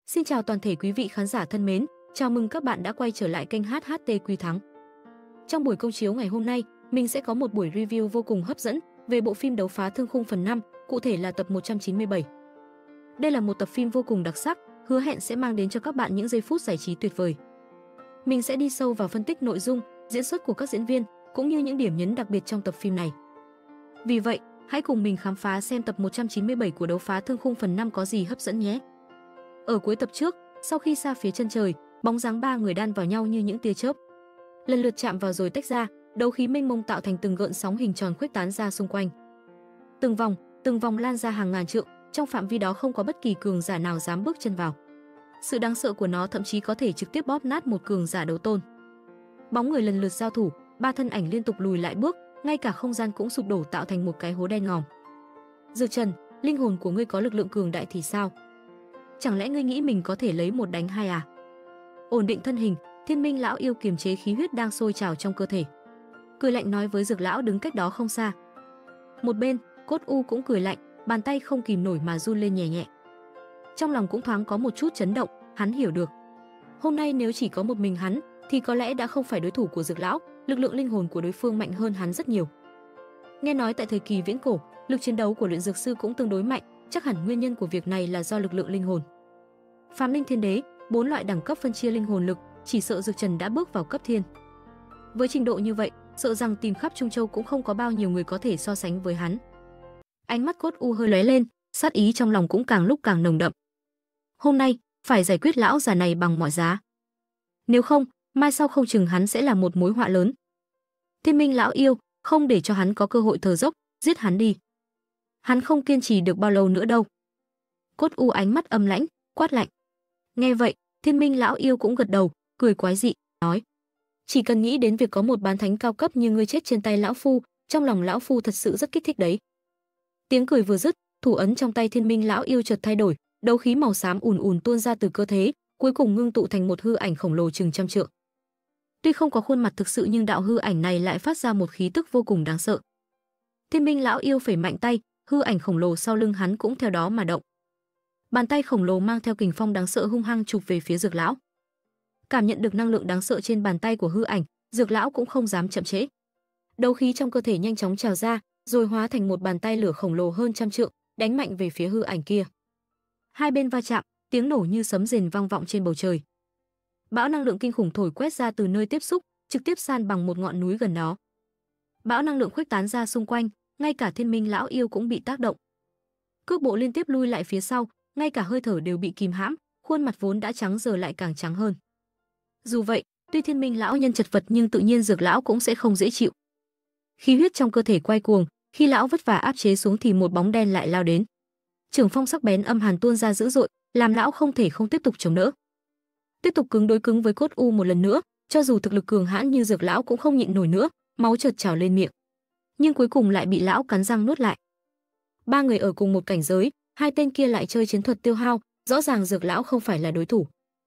Xin chào toàn thể quý vị khán giả thân mến, chào mừng các bạn đã quay trở lại kênh HHT Quy Thắng. Trong buổi công chiếu ngày hôm nay, mình sẽ có một buổi review vô cùng hấp dẫn về bộ phim Đấu Phá Thương Khung phần 5, cụ thể là tập 197. Đây là một tập phim vô cùng đặc sắc, hứa hẹn sẽ mang đến cho các bạn những giây phút giải trí tuyệt vời. Mình sẽ đi sâu vào phân tích nội dung, diễn xuất của các diễn viên, cũng như những điểm nhấn đặc biệt trong tập phim này. Vì vậy, hãy cùng mình khám phá xem tập 197 của Đấu Phá Thương Khung phần 5 có gì hấp dẫn nhé. Ở cuối tập trước, sau khi xa phía chân trời, bóng dáng ba người đan vào nhau như những tia chớp. Lần lượt chạm vào rồi tách ra, đấu khí mênh mông tạo thành từng gợn sóng hình tròn khuếch tán ra xung quanh. Từng vòng lan ra hàng ngàn trượng, trong phạm vi đó không có bất kỳ cường giả nào dám bước chân vào. Sự đáng sợ của nó thậm chí có thể trực tiếp bóp nát một cường giả đấu tôn. Bóng người lần lượt giao thủ, ba thân ảnh liên tục lùi lại bước, ngay cả không gian cũng sụp đổ tạo thành một cái hố đen ngòm. Dược Trần, linh hồn của ngươi có lực lượng cường đại thì sao? Chẳng lẽ ngươi nghĩ mình có thể lấy một đánh hai à? Ổn định thân hình, Thiên Minh lão yêu kiềm chế khí huyết đang sôi trào trong cơ thể, cười lạnh nói với Dược lão đứng cách đó không xa. Một bên, Cốt U cũng cười lạnh, bàn tay không kìm nổi mà run lên nhẹ nhẹ. Trong lòng cũng thoáng có một chút chấn động, hắn hiểu được. Hôm nay nếu chỉ có một mình hắn thì có lẽ đã không phải đối thủ của Dược lão, lực lượng linh hồn của đối phương mạnh hơn hắn rất nhiều. Nghe nói tại thời kỳ viễn cổ, lực chiến đấu của luyện dược sư cũng tương đối mạnh, chắc hẳn nguyên nhân của việc này là do lực lượng linh hồn. Phàm linh thiên đế, 4 loại đẳng cấp phân chia linh hồn lực, chỉ sợ Dược Trần đã bước vào cấp thiên. Với trình độ như vậy, sợ rằng tìm khắp Trung Châu cũng không có bao nhiêu người có thể so sánh với hắn. Ánh mắt Cốt U hơi lóe lên, sát ý trong lòng cũng càng lúc càng nồng đậm. Hôm nay, phải giải quyết lão già này bằng mọi giá. Nếu không, mai sau không chừng hắn sẽ là một mối họa lớn. Thiên Minh lão yêu, không để cho hắn có cơ hội thở dốc, giết hắn đi. Hắn không kiên trì được bao lâu nữa đâu. Cốt U ánh mắt âm lãnh, quát lạnh. Nghe vậy, Thiên Minh lão yêu cũng gật đầu, cười quái dị, nói: chỉ cần nghĩ đến việc có một bán thánh cao cấp như ngươi chết trên tay lão phu, trong lòng lão phu thật sự rất kích thích đấy. Tiếng cười vừa dứt, thủ ấn trong tay Thiên Minh lão yêu chợt thay đổi, đấu khí màu xám ùn ùn tuôn ra từ cơ thể, cuối cùng ngưng tụ thành một hư ảnh khổng lồ chừng trăm trượng. Tuy không có khuôn mặt thực sự nhưng đạo hư ảnh này lại phát ra một khí tức vô cùng đáng sợ. Thiên Minh lão yêu phẩy mạnh tay, hư ảnh khổng lồ sau lưng hắn cũng theo đó mà động. Bàn tay khổng lồ mang theo kình phong đáng sợ hung hăng chụp về phía Dược lão. Cảm nhận được năng lượng đáng sợ trên bàn tay của hư ảnh, Dược lão cũng không dám chậm trễ. Đấu khí trong cơ thể nhanh chóng trào ra, rồi hóa thành một bàn tay lửa khổng lồ hơn trăm trượng, đánh mạnh về phía hư ảnh kia. Hai bên va chạm, tiếng nổ như sấm rền vang vọng trên bầu trời. Bão năng lượng kinh khủng thổi quét ra từ nơi tiếp xúc, trực tiếp san bằng một ngọn núi gần đó. Bão năng lượng khuếch tán ra xung quanh, ngay cả Thiên Minh lão yêu cũng bị tác động. Cước bộ liên tiếp lui lại phía sau, ngay cả hơi thở đều bị kìm hãm, khuôn mặt vốn đã trắng giờ lại càng trắng hơn. Dù vậy, tuy Thiên Minh lão nhân chật vật nhưng tự nhiên Dược lão cũng sẽ không dễ chịu. Khí huyết trong cơ thể quay cuồng, khi lão vất vả áp chế xuống thì một bóng đen lại lao đến. Trường phong sắc bén âm hàn tuôn ra dữ dội, làm lão không thể không tiếp tục chống đỡ. Tiếp tục cứng đối cứng với Cốt U một lần nữa, cho dù thực lực cường hãn như Dược lão cũng không nhịn nổi nữa, máu chợt trào lên miệng. Nhưng cuối cùng lại bị lão cắn răng nuốt lại. Ba người ở cùng một cảnh giới, hai tên kia lại chơi chiến thuật tiêu hao, rõ ràng Dược lão không phải là đối thủ.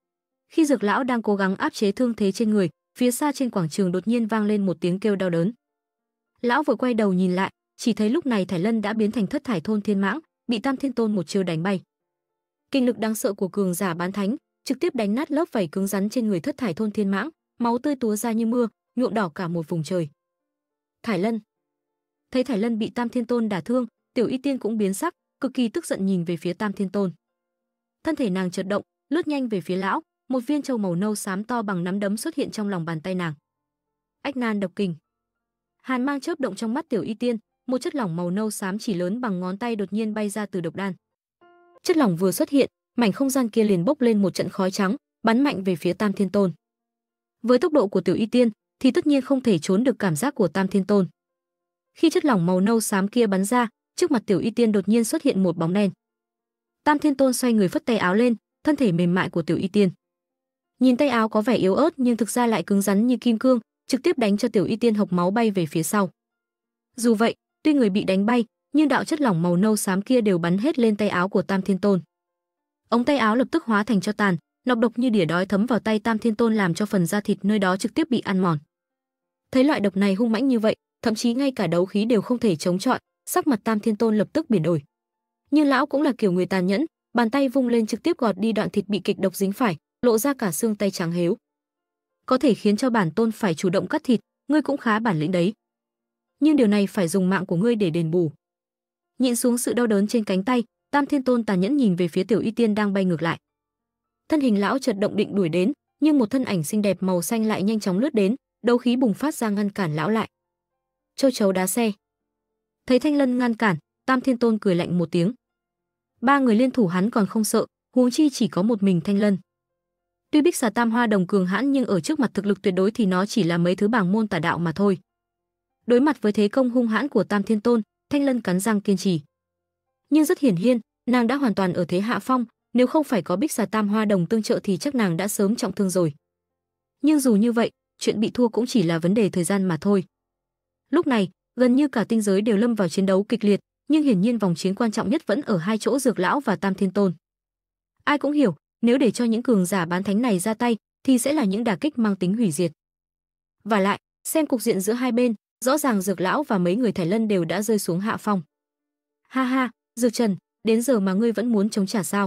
Khi Dược lão đang cố gắng áp chế thương thế trên người, phía xa trên quảng trường đột nhiên vang lên một tiếng kêu đau đớn. Lão vội quay đầu nhìn lại, chỉ thấy lúc này Thải Lân đã biến thành Thất Thải Thôn Thiên Mãng, bị Tam Thiên Tôn một chiêu đánh bay. Kinh lực đáng sợ của cường giả bán thánh trực tiếp đánh nát lớp vảy cứng rắn trên người Thất Thải Thôn Thiên Mãng, máu tươi túa ra như mưa, nhuộm đỏ cả một vùng trời. Thải Lân. Thấy Thải Lân bị Tam Thiên Tôn đả thương, Tiểu Y Tiên cũng biến sắc, cực kỳ tức giận nhìn về phía Tam Thiên Tôn. Thân thể nàng chợt động, lướt nhanh về phía lão, một viên châu màu nâu xám to bằng nắm đấm xuất hiện trong lòng bàn tay nàng. Ách Nan độc kình. Hàn mang chớp động trong mắt Tiểu Y Tiên, một chất lỏng màu nâu xám chỉ lớn bằng ngón tay đột nhiên bay ra từ độc đan. Chất lỏng vừa xuất hiện, mảnh không gian kia liền bốc lên một trận khói trắng, bắn mạnh về phía Tam Thiên Tôn. Với tốc độ của Tiểu Y Tiên thì tất nhiên không thể trốn được cảm giác của Tam Thiên Tôn. Khi chất lỏng màu nâu xám kia bắn ra, trước mặt Tiểu Y Tiên đột nhiên xuất hiện một bóng đen. Tam Thiên Tôn xoay người phất tay áo lên, thân thể mềm mại của Tiểu Y Tiên. Nhìn tay áo có vẻ yếu ớt nhưng thực ra lại cứng rắn như kim cương, trực tiếp đánh cho Tiểu Y Tiên hộc máu bay về phía sau. Dù vậy, tuy người bị đánh bay, nhưng đạo chất lỏng màu nâu xám kia đều bắn hết lên tay áo của Tam Thiên Tôn. Ống tay áo lập tức hóa thành tro tàn, nọc độc như đỉa đói thấm vào tay Tam Thiên Tôn làm cho phần da thịt nơi đó trực tiếp bị ăn mòn. Thấy loại độc này hung mãnh như vậy, thậm chí ngay cả đấu khí đều không thể chống chọi, sắc mặt Tam Thiên Tôn lập tức biến đổi. Nhưng lão cũng là kiểu người tàn nhẫn, bàn tay vung lên trực tiếp gọt đi đoạn thịt bị kịch độc dính phải, lộ ra cả xương tay trắng hếu. Có thể khiến cho bản tôn phải chủ động cắt thịt, ngươi cũng khá bản lĩnh đấy. Nhưng điều này phải dùng mạng của ngươi để đền bù. Nhịn xuống sự đau đớn trên cánh tay, Tam Thiên Tôn tàn nhẫn nhìn về phía Tiểu Y Tiên đang bay ngược lại. Thân hình lão chợt động định đuổi đến, nhưng một thân ảnh xinh đẹp màu xanh lại nhanh chóng lướt đến, đấu khí bùng phát ra ngăn cản lão lại. Châu chấu đá xe. Thấy Thanh Lân ngăn cản, Tam Thiên Tôn cười lạnh một tiếng. Ba người liên thủ hắn còn không sợ, huống chi chỉ có một mình Thanh Lân. Tuy Bích Xà Tam Hoa Đồng cường hãn nhưng ở trước mặt thực lực tuyệt đối thì nó chỉ là mấy thứ bảng môn tà đạo mà thôi. Đối mặt với thế công hung hãn của Tam Thiên Tôn, Thanh Lân cắn răng kiên trì. Nhưng rất hiển nhiên, nàng đã hoàn toàn ở thế hạ phong, nếu không phải có Bích Xà Tam Hoa Đồng tương trợ thì chắc nàng đã sớm trọng thương rồi. Nhưng dù như vậy, chuyện bị thua cũng chỉ là vấn đề thời gian mà thôi. Lúc này, gần như cả tinh giới đều lâm vào chiến đấu kịch liệt, nhưng hiển nhiên vòng chiến quan trọng nhất vẫn ở hai chỗ Dược lão và Tam Thiên Tôn. Ai cũng hiểu, nếu để cho những cường giả bán thánh này ra tay, thì sẽ là những đả kích mang tính hủy diệt. Và lại, xem cục diện giữa hai bên, rõ ràng Dược lão và mấy người Thải Lân đều đã rơi xuống hạ phong. Ha ha, Dược Trần, đến giờ mà ngươi vẫn muốn chống trả sao?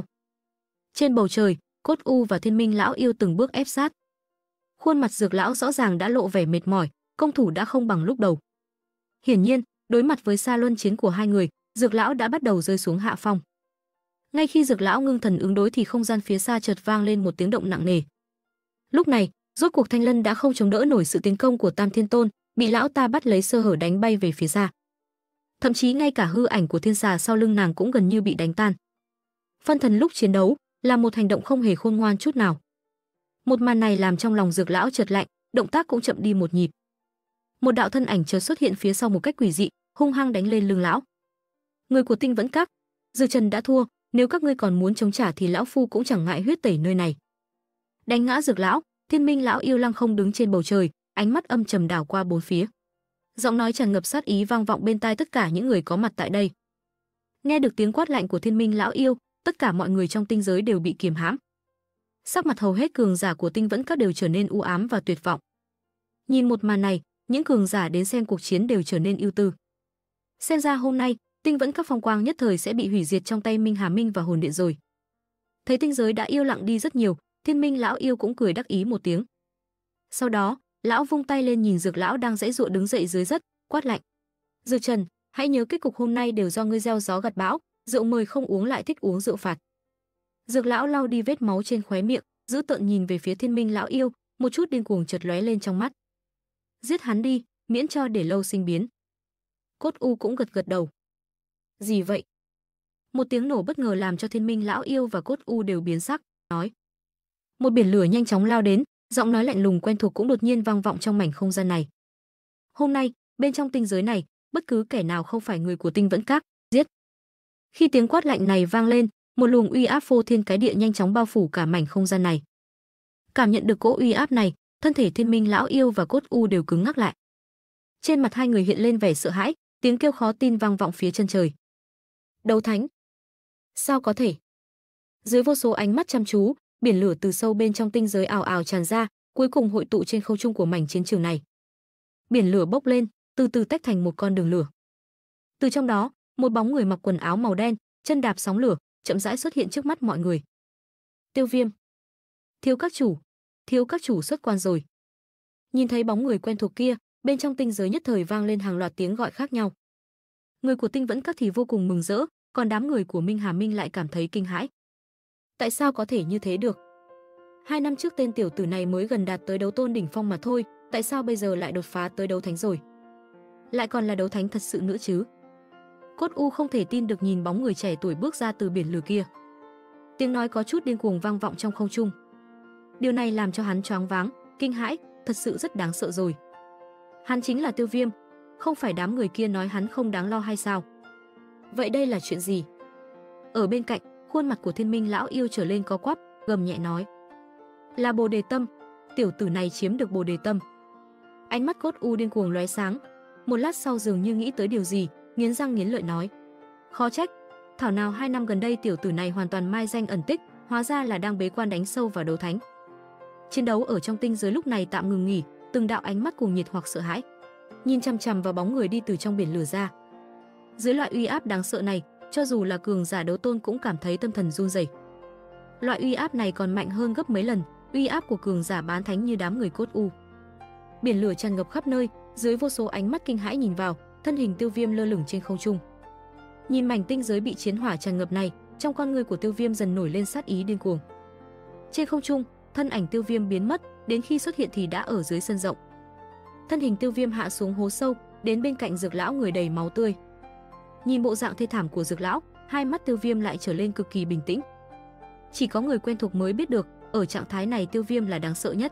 Trên bầu trời, Cốt U và Thiên Minh lão yêu từng bước ép sát. Khuôn mặt Dược lão rõ ràng đã lộ vẻ mệt mỏi, công thủ đã không bằng lúc đầu. Hiển nhiên, đối mặt với xa luân chiến của hai người, Dược lão đã bắt đầu rơi xuống hạ phong. Ngay khi Dược lão ngưng thần ứng đối thì không gian phía xa chợt vang lên một tiếng động nặng nề. Lúc này, rốt cuộc Thanh Lân đã không chống đỡ nổi sự tiến công của Tam Thiên Tôn, bị lão ta bắt lấy sơ hở đánh bay về phía xa. Thậm chí ngay cả hư ảnh của thiên xà sau lưng nàng cũng gần như bị đánh tan. Phân thần lúc chiến đấu là một hành động không hề khôn ngoan chút nào. Một màn này làm trong lòng Dược lão chợt lạnh, động tác cũng chậm đi một nhịp. Một đạo thân ảnh chợt xuất hiện phía sau một cách quỷ dị, hung hăng đánh lên lưng lão. Người của Tinh Vẫn Các, Dược Trần đã thua, nếu các ngươi còn muốn chống trả thì lão phu cũng chẳng ngại huyết tẩy nơi này. Đánh ngã Dược lão, Thiên Minh lão yêu lăng không đứng trên bầu trời, ánh mắt âm trầm đảo qua bốn phía. Giọng nói tràn ngập sát ý vang vọng bên tai tất cả những người có mặt tại đây. Nghe được tiếng quát lạnh của Thiên Minh lão yêu, tất cả mọi người trong tinh giới đều bị kiềm hãm. Sắc mặt hầu hết cường giả của Tinh Vẫn Các đều trở nên u ám và tuyệt vọng. Nhìn một màn này, những cường giả đến xem cuộc chiến đều trở nên ưu tư. Xem ra hôm nay, Tinh Vẫn Các phong quang nhất thời sẽ bị hủy diệt trong tay Minh Hà Minh và Hồn Điện rồi. Thấy tinh giới đã yêu lặng đi rất nhiều, Thiên Minh lão yêu cũng cười đắc ý một tiếng. Sau đó, lão vung tay lên nhìn Dược lão đang giãy giụa đứng dậy dưới đất, quát lạnh: "Dược Trần, hãy nhớ kết cục hôm nay đều do ngươi gieo gió gặt bão, rượu mời không uống lại thích uống rượu phạt." Dược lão lau đi vết máu trên khóe miệng, giữ tợn nhìn về phía Thiên Minh lão yêu, một chút điên cuồng chợt lóe lên trong mắt. "Giết hắn đi, miễn cho để lâu sinh biến." Cốt U cũng gật gật đầu. "Gì vậy?" Một tiếng nổ bất ngờ làm cho Thiên Minh lão yêu và Cốt U đều biến sắc, nói. Một biển lửa nhanh chóng lao đến, giọng nói lạnh lùng quen thuộc cũng đột nhiên vang vọng trong mảnh không gian này. Hôm nay, bên trong tinh giới này, bất cứ kẻ nào không phải người của Tinh Vẫn Các, giết. Khi tiếng quát lạnh này vang lên, một luồng uy áp phô thiên cái địa nhanh chóng bao phủ cả mảnh không gian này. Cảm nhận được cỗ uy áp này, thân thể Thiên Minh lão yêu và Cốt U đều cứng ngắc lại. Trên mặt hai người hiện lên vẻ sợ hãi, tiếng kêu khó tin vang vọng phía chân trời. Đấu thánh? Sao có thể? Dưới vô số ánh mắt chăm chú, biển lửa từ sâu bên trong tinh giới ào ào tràn ra, cuối cùng hội tụ trên không trung của mảnh chiến trường này. Biển lửa bốc lên, từ từ tách thành một con đường lửa. Từ trong đó, một bóng người mặc quần áo màu đen, chân đạp sóng lửa, chậm rãi xuất hiện trước mắt mọi người. Tiêu Viêm. Thiếu các chủ xuất quan rồi. Nhìn thấy bóng người quen thuộc kia, bên trong tinh giới nhất thời vang lên hàng loạt tiếng gọi khác nhau. Người của Tinh Vẫn Các thì vô cùng mừng rỡ, còn đám người của Minh Hà Minh lại cảm thấy kinh hãi. Tại sao có thể như thế được? 2 năm trước tên tiểu tử này mới gần đạt tới đấu tôn đỉnh phong mà thôi, tại sao bây giờ lại đột phá tới đấu thánh rồi? Lại còn là đấu thánh thật sự nữa chứ? Cốt U không thể tin được nhìn bóng người trẻ tuổi bước ra từ biển lửa kia. Tiếng nói có chút điên cuồng vang vọng trong không trung. Điều này làm cho hắn choáng váng, kinh hãi, thật sự rất đáng sợ rồi. Hắn chính là Tiêu Viêm, không phải đám người kia nói hắn không đáng lo hay sao? Vậy đây là chuyện gì? Ở bên cạnh, khuôn mặt của Thiên Minh lão yêu trở lên có quắp, gầm nhẹ nói: "Là Bồ Đề Tâm, tiểu tử này chiếm được Bồ Đề Tâm." Ánh mắt Cốt U điên cuồng lóe sáng, một lát sau dường như nghĩ tới điều gì, nghiến răng nghiến lợi nói: "Khó trách, thảo nào 2 năm gần đây tiểu tử này hoàn toàn mai danh ẩn tích, hóa ra là đang bế quan đánh sâu vào đấu thánh." Chiến đấu ở trong tinh giới lúc này tạm ngừng nghỉ, từng đạo ánh mắt cuồng nhiệt hoặc sợ hãi nhìn chằm chằm vào bóng người đi từ trong biển lửa ra. Dưới loại uy áp đáng sợ này, cho dù là cường giả đấu tôn cũng cảm thấy tâm thần run rẩy. Loại uy áp này còn mạnh hơn gấp mấy lần uy áp của cường giả bán thánh như đám người Cốt U. Biển lửa tràn ngập khắp nơi, dưới vô số ánh mắt kinh hãi nhìn vào, thân hình Tiêu Viêm lơ lửng trên không trung. Nhìn mảnh tinh giới bị chiến hỏa tràn ngập này, trong con ngươi của Tiêu Viêm dần nổi lên sát ý điên cuồng. Trên không trung, thân ảnh Tiêu Viêm biến mất, đến khi xuất hiện thì đã ở dưới sân rộng. Thân hình Tiêu Viêm hạ xuống hố sâu, đến bên cạnh Dược lão người đầy máu tươi. Nhìn bộ dạng thê thảm của Dược lão, hai mắt Tiêu Viêm lại trở lên cực kỳ bình tĩnh. Chỉ có người quen thuộc mới biết được, ở trạng thái này Tiêu Viêm là đáng sợ nhất.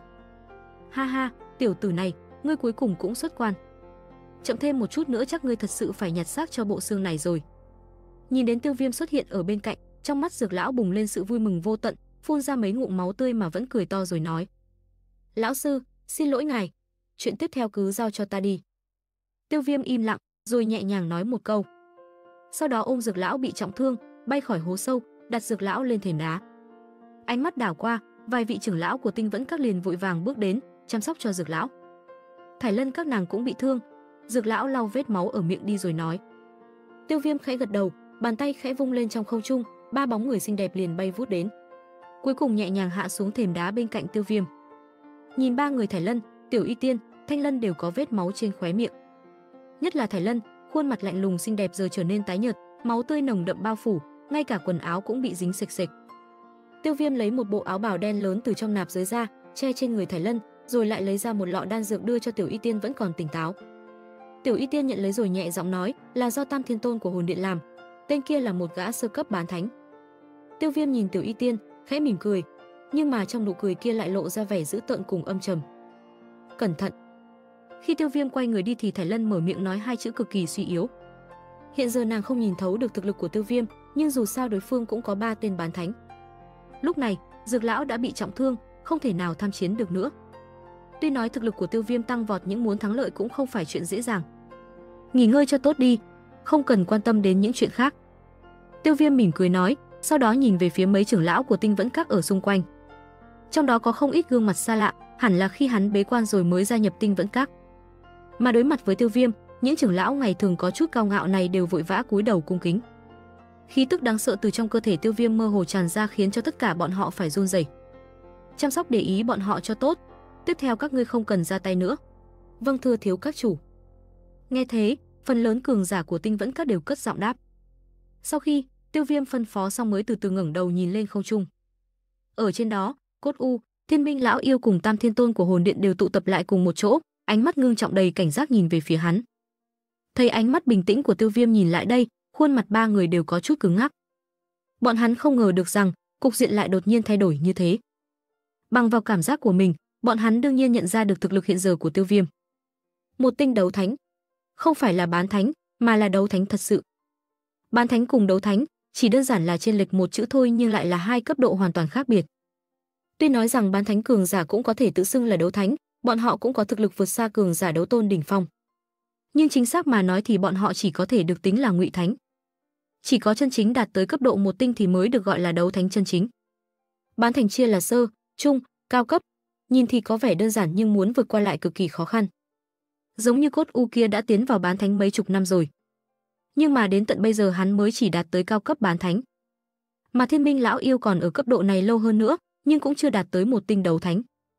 Ha ha, tiểu tử này, ngươi cuối cùng cũng xuất quan. Chậm thêm một chút nữa chắc ngươi thật sự phải nhặt xác cho bộ xương này rồi. Nhìn đến Tiêu Viêm xuất hiện ở bên cạnh, trong mắt Dược lão bùng lên sự vui mừng vô tận, phun ra mấy ngụm máu tươi mà vẫn cười to rồi nói: "Lão sư, xin lỗi ngài, chuyện tiếp theo cứ giao cho ta đi." Tiêu Viêm im lặng, rồi nhẹ nhàng nói một câu. Sau đó ôm Dược lão bị trọng thương, bay khỏi hố sâu, đặt Dược lão lên thềm đá. Ánh mắt đảo qua, vài vị trưởng lão của Tinh Vẫn Các liền vội vàng bước đến, chăm sóc cho Dược lão. Thải Lân các nàng cũng bị thương. Dược lão lau vết máu ở miệng đi rồi nói. Tiêu Viêm khẽ gật đầu, bàn tay khẽ vung lên trong không trung, ba bóng người xinh đẹp liền bay vút đến. Cuối cùng nhẹ nhàng hạ xuống thềm đá bên cạnh Tiêu Viêm. Nhìn ba người Thải Lân, Tiểu Y Tiên, Thanh Lân đều có vết máu trên khóe miệng. Nhất là Thải Lân, khuôn mặt lạnh lùng xinh đẹp giờ trở nên tái nhợt, máu tươi nồng đậm bao phủ, ngay cả quần áo cũng bị dính sệt sệt. Tiêu Viêm lấy một bộ áo bào đen lớn từ trong nạp giới ra, che trên người Thải Lân, rồi lại lấy ra một lọ đan dược đưa cho Tiểu Y Tiên vẫn còn tỉnh táo. Tiểu Y Tiên nhận lấy rồi nhẹ giọng nói, là do Tam Thiên Tôn của Hồn Điện làm, tên kia là một gã sơ cấp bán thánh. Tiêu Viêm nhìn Tiểu Y Tiên, khẽ mỉm cười, nhưng mà trong nụ cười kia lại lộ ra vẻ dữ tợn cùng âm trầm. Cẩn thận. Khi Tiêu Viêm quay người đi thì Thải Lân mở miệng nói hai chữ cực kỳ suy yếu. Hiện giờ nàng không nhìn thấu được thực lực của Tiêu Viêm, nhưng dù sao đối phương cũng có 3 tên bán thánh. Lúc này, Dược lão đã bị trọng thương, không thể nào tham chiến được nữa. Tuy nói thực lực của Tiêu Viêm tăng vọt nhưng muốn thắng lợi cũng không phải chuyện dễ dàng. Nghỉ ngơi cho tốt đi, không cần quan tâm đến những chuyện khác. Tiêu Viêm mỉm cười nói, sau đó nhìn về phía mấy trưởng lão của Tinh Vẫn Các ở xung quanh. Trong đó có không ít gương mặt xa lạ, hẳn là khi hắn bế quan rồi mới gia nhập Tinh Vẫn Các. Mà đối mặt với Tiêu Viêm, những trưởng lão ngày thường có chút cao ngạo này đều vội vã cúi đầu cung kính. Khí tức đáng sợ từ trong cơ thể Tiêu Viêm mơ hồ tràn ra khiến cho tất cả bọn họ phải run rẩy. Chăm sóc để ý bọn họ cho tốt, tiếp theo các ngươi không cần ra tay nữa. Vâng thưa thiếu các chủ. Nghe thế, phần lớn cường giả của Tinh Vẫn Các đều cất giọng đáp. Sau khi Tiêu Viêm phân phó xong mới từ từ ngẩng đầu nhìn lên không trung. Ở trên đó, Cốt U, Thiên Minh lão yêu cùng Tam Thiên Tôn của Hồn Điện đều tụ tập lại cùng một chỗ, ánh mắt ngưng trọng đầy cảnh giác nhìn về phía hắn. Thấy ánh mắt bình tĩnh của Tiêu Viêm nhìn lại đây, khuôn mặt ba người đều có chút cứng ngắc. Bọn hắn không ngờ được rằng cục diện lại đột nhiên thay đổi như thế. Bằng vào cảm giác của mình, bọn hắn đương nhiên nhận ra được thực lực hiện giờ của Tiêu Viêm. Một tinh đấu thánh, không phải là bán thánh, mà là đấu thánh thật sự. Bán thánh cùng đấu thánh chỉ đơn giản là chênh lệch một chữ thôi nhưng lại là hai cấp độ hoàn toàn khác biệt. Tuy nói rằng bán thánh cường giả cũng có thể tự xưng là đấu thánh, bọn họ cũng có thực lực vượt xa cường giả đấu tôn đỉnh phong. Nhưng chính xác mà nói thì bọn họ chỉ có thể được tính là ngụy thánh. Chỉ có chân chính đạt tới cấp độ một tinh thì mới được gọi là đấu thánh chân chính. Bán thánh chia là sơ, trung, cao cấp, nhìn thì có vẻ đơn giản nhưng muốn vượt qua lại cực kỳ khó khăn. Giống như Cốt U kia đã tiến vào bán thánh mấy chục năm rồi. Nhưng mà đến tận bây giờ hắn mới chỉ đạt tới cao cấp bán thánh. Mà Thiên Minh lão yêu còn ở cấp độ này lâu hơn nữa, nhưng cũng chưa đạt tới một tinh đấu thánh.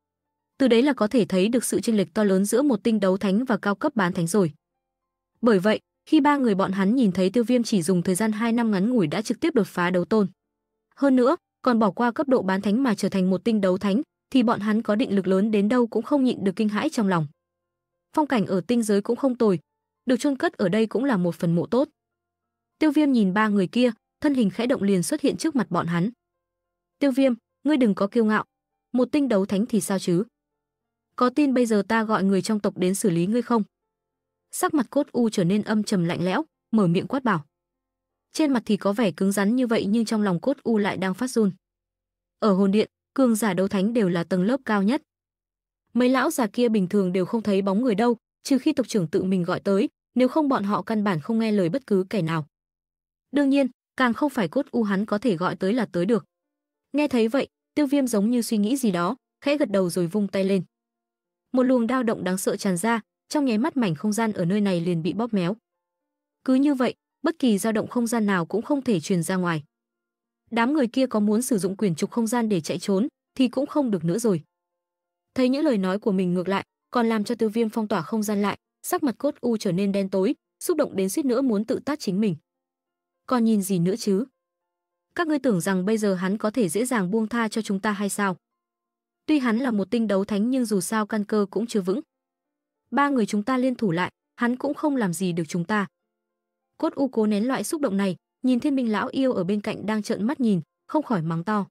Từ đấy là có thể thấy được sự chênh lệch to lớn giữa một tinh đấu thánh và cao cấp bán thánh rồi. Bởi vậy, khi ba người bọn hắn nhìn thấy Tiêu Viêm chỉ dùng thời gian 2 năm ngắn ngủi đã trực tiếp đột phá đấu tôn, hơn nữa còn bỏ qua cấp độ bán thánh mà trở thành một tinh đấu thánh, thì bọn hắn có định lực lớn đến đâu cũng không nhịn được kinh hãi trong lòng. Phong cảnh ở tinh giới cũng không tồi, được chôn cất ở đây cũng là một phần mộ tốt. Tiêu Viêm nhìn ba người kia, thân hình khẽ động liền xuất hiện trước mặt bọn hắn. Tiêu Viêm, ngươi đừng có kiêu ngạo, một tinh đấu thánh thì sao chứ? Có tin bây giờ ta gọi người trong tộc đến xử lý ngươi không? Sắc mặt Cốt U trở nên âm trầm lạnh lẽo, mở miệng quát bảo. Trên mặt thì có vẻ cứng rắn như vậy nhưng trong lòng Cốt U lại đang phát run. Ở Hồn Điện, cường giả đấu thánh đều là tầng lớp cao nhất. Mấy lão già kia bình thường đều không thấy bóng người đâu, trừ khi tộc trưởng tự mình gọi tới, nếu không bọn họ căn bản không nghe lời bất cứ kẻ nào. Đương nhiên, càng không phải Cốt U hắn có thể gọi tới là tới được. Nghe thấy vậy, Tiêu Viêm giống như suy nghĩ gì đó, khẽ gật đầu rồi vung tay lên. Một luồng dao động đáng sợ tràn ra, trong nháy mắt mảnh không gian ở nơi này liền bị bóp méo. Cứ như vậy, bất kỳ dao động không gian nào cũng không thể truyền ra ngoài. Đám người kia có muốn sử dụng quyển trục không gian để chạy trốn thì cũng không được nữa rồi. Thấy những lời nói của mình ngược lại, còn làm cho Tiêu Viêm phong tỏa không gian lại, sắc mặt Cốt U trở nên đen tối, xúc động đến suýt nữa muốn tự tát chính mình. Còn nhìn gì nữa chứ? Các ngươi tưởng rằng bây giờ hắn có thể dễ dàng buông tha cho chúng ta hay sao? Tuy hắn là một tinh đấu thánh nhưng dù sao căn cơ cũng chưa vững. Ba người chúng ta liên thủ lại, hắn cũng không làm gì được chúng ta. Cốt U cố nén loại xúc động này, nhìn Thiên Minh lão yêu ở bên cạnh đang trợn mắt nhìn, không khỏi mắng to.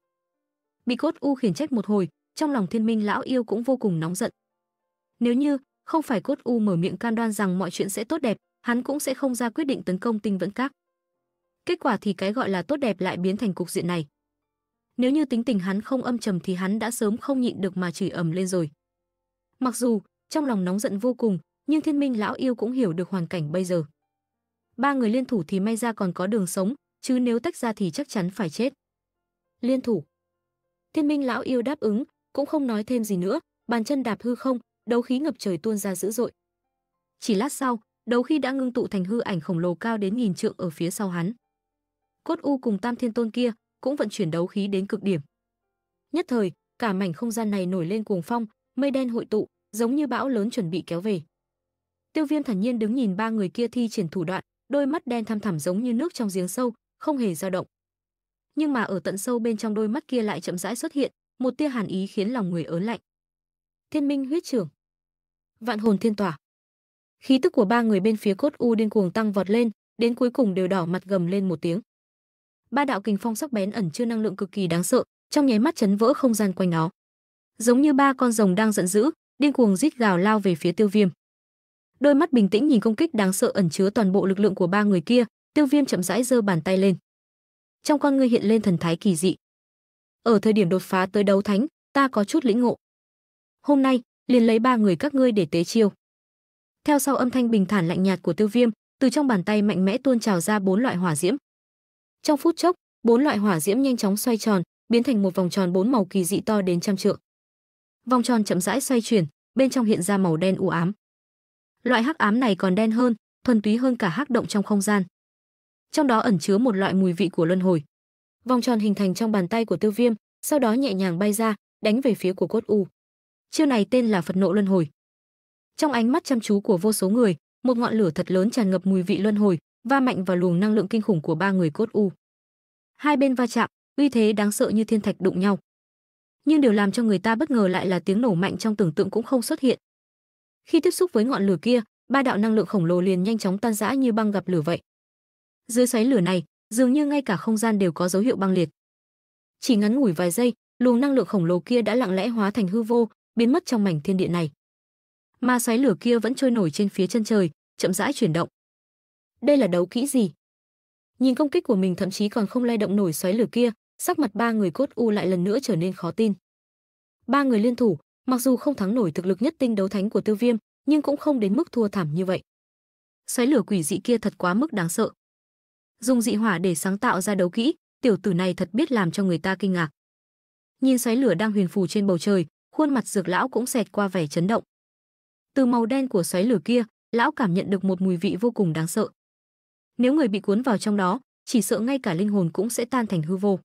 Bị Cốt U khiển trách một hồi, trong lòng Thiên Minh lão yêu cũng vô cùng nóng giận. Nếu như không phải Cốt U mở miệng cam đoan rằng mọi chuyện sẽ tốt đẹp, hắn cũng sẽ không ra quyết định tấn công Tinh Vẫn Các. Kết quả thì cái gọi là tốt đẹp lại biến thành cục diện này. Nếu như tính tình hắn không âm trầm thì hắn đã sớm không nhịn được mà chửi ầm lên rồi. Mặc dù trong lòng nóng giận vô cùng, nhưng Thiên Minh lão yêu cũng hiểu được hoàn cảnh bây giờ. Ba người liên thủ thì may ra còn có đường sống, chứ nếu tách ra thì chắc chắn phải chết. Liên thủ. Thiên Minh lão yêu đáp ứng, cũng không nói thêm gì nữa, bàn chân đạp hư không, đấu khí ngập trời tuôn ra dữ dội. Chỉ lát sau, đấu khí đã ngưng tụ thành hư ảnh khổng lồ cao đến 1000 trượng ở phía sau hắn. Cốt U cùng Tam Thiên Tôn kia cũng vận chuyển đấu khí đến cực điểm. Nhất thời, cả mảnh không gian này nổi lên cuồng phong, mây đen hội tụ, giống như bão lớn chuẩn bị kéo về. Tiêu Viêm thản nhiên đứng nhìn ba người kia thi triển thủ đoạn, đôi mắt đen thăm thẳm giống như nước trong giếng sâu, không hề dao động. Nhưng mà ở tận sâu bên trong đôi mắt kia lại chậm rãi xuất hiện một tia hàn ý khiến lòng người ớn lạnh. Thiên Minh huyết trưởng, Vạn hồn thiên tỏa. Khí tức của ba người bên phía Cốt U điên cuồng tăng vọt lên, đến cuối cùng đều đỏ mặt gầm lên một tiếng. Ba đạo kình phong sắc bén ẩn chứa năng lượng cực kỳ đáng sợ, trong nháy mắt chấn vỡ không gian quanh nó. Giống như ba con rồng đang giận dữ, điên cuồng rít gào lao về phía Tiêu Viêm. Đôi mắt bình tĩnh nhìn công kích đáng sợ ẩn chứa toàn bộ lực lượng của ba người kia, Tiêu Viêm chậm rãi giơ bàn tay lên. Trong con ngươi hiện lên thần thái kỳ dị. Ở thời điểm đột phá tới đấu thánh, ta có chút lĩnh ngộ. Hôm nay, liền lấy ba người các ngươi để tế chiêu. Theo sau âm thanh bình thản lạnh nhạt của Tiêu Viêm, từ trong bàn tay mạnh mẽ tuôn trào ra 4 loại hỏa diễm. Trong phút chốc, 4 loại hỏa diễm nhanh chóng xoay tròn, biến thành một vòng tròn 4 màu kỳ dị to đến trăm trượng. Vòng tròn chậm rãi xoay chuyển, bên trong hiện ra màu đen u ám. Loại hắc ám này còn đen hơn, thuần túy hơn cả hắc động trong không gian. Trong đó ẩn chứa một loại mùi vị của luân hồi. Vòng tròn hình thành trong bàn tay của Tiêu Viêm, sau đó nhẹ nhàng bay ra, đánh về phía của Cốt U. Chiêu này tên là Phật nộ luân hồi. Trong ánh mắt chăm chú của vô số người, một ngọn lửa thật lớn tràn ngập mùi vị luân hồi, va mạnh vào luồng năng lượng kinh khủng của ba người Cốt U. Hai bên va chạm, uy thế đáng sợ như thiên thạch đụng nhau. Nhưng điều làm cho người ta bất ngờ lại là tiếng nổ mạnh trong tưởng tượng cũng không xuất hiện. Khi tiếp xúc với ngọn lửa kia, ba đạo năng lượng khổng lồ liền nhanh chóng tan rã như băng gặp lửa vậy. Dưới xoáy lửa này, dường như ngay cả không gian đều có dấu hiệu băng liệt. Chỉ ngắn ngủi vài giây, luồng năng lượng khổng lồ kia đã lặng lẽ hóa thành hư vô, biến mất trong mảnh thiên địa này. Mà xoáy lửa kia vẫn trôi nổi trên phía chân trời, chậm rãi chuyển động. Đây là đấu kỹ gì? Nhìn công kích của mình thậm chí còn không lay động nổi xoáy lửa kia, sắc mặt ba người Cốt U lại lần nữa trở nên khó tin. Ba người liên thủ, mặc dù không thắng nổi thực lực nhất tinh đấu thánh của Tiêu Viêm, nhưng cũng không đến mức thua thảm như vậy. Xoáy lửa quỷ dị kia thật quá mức đáng sợ. Dùng dị hỏa để sáng tạo ra đấu kỹ, tiểu tử này thật biết làm cho người ta kinh ngạc. Nhìn xoáy lửa đang huyền phù trên bầu trời, khuôn mặt Dược lão cũng xẹt qua vẻ chấn động. Từ màu đen của xoáy lửa kia, lão cảm nhận được một mùi vị vô cùng đáng sợ. Nếu người bị cuốn vào trong đó, chỉ sợ ngay cả linh hồn cũng sẽ tan thành hư vô.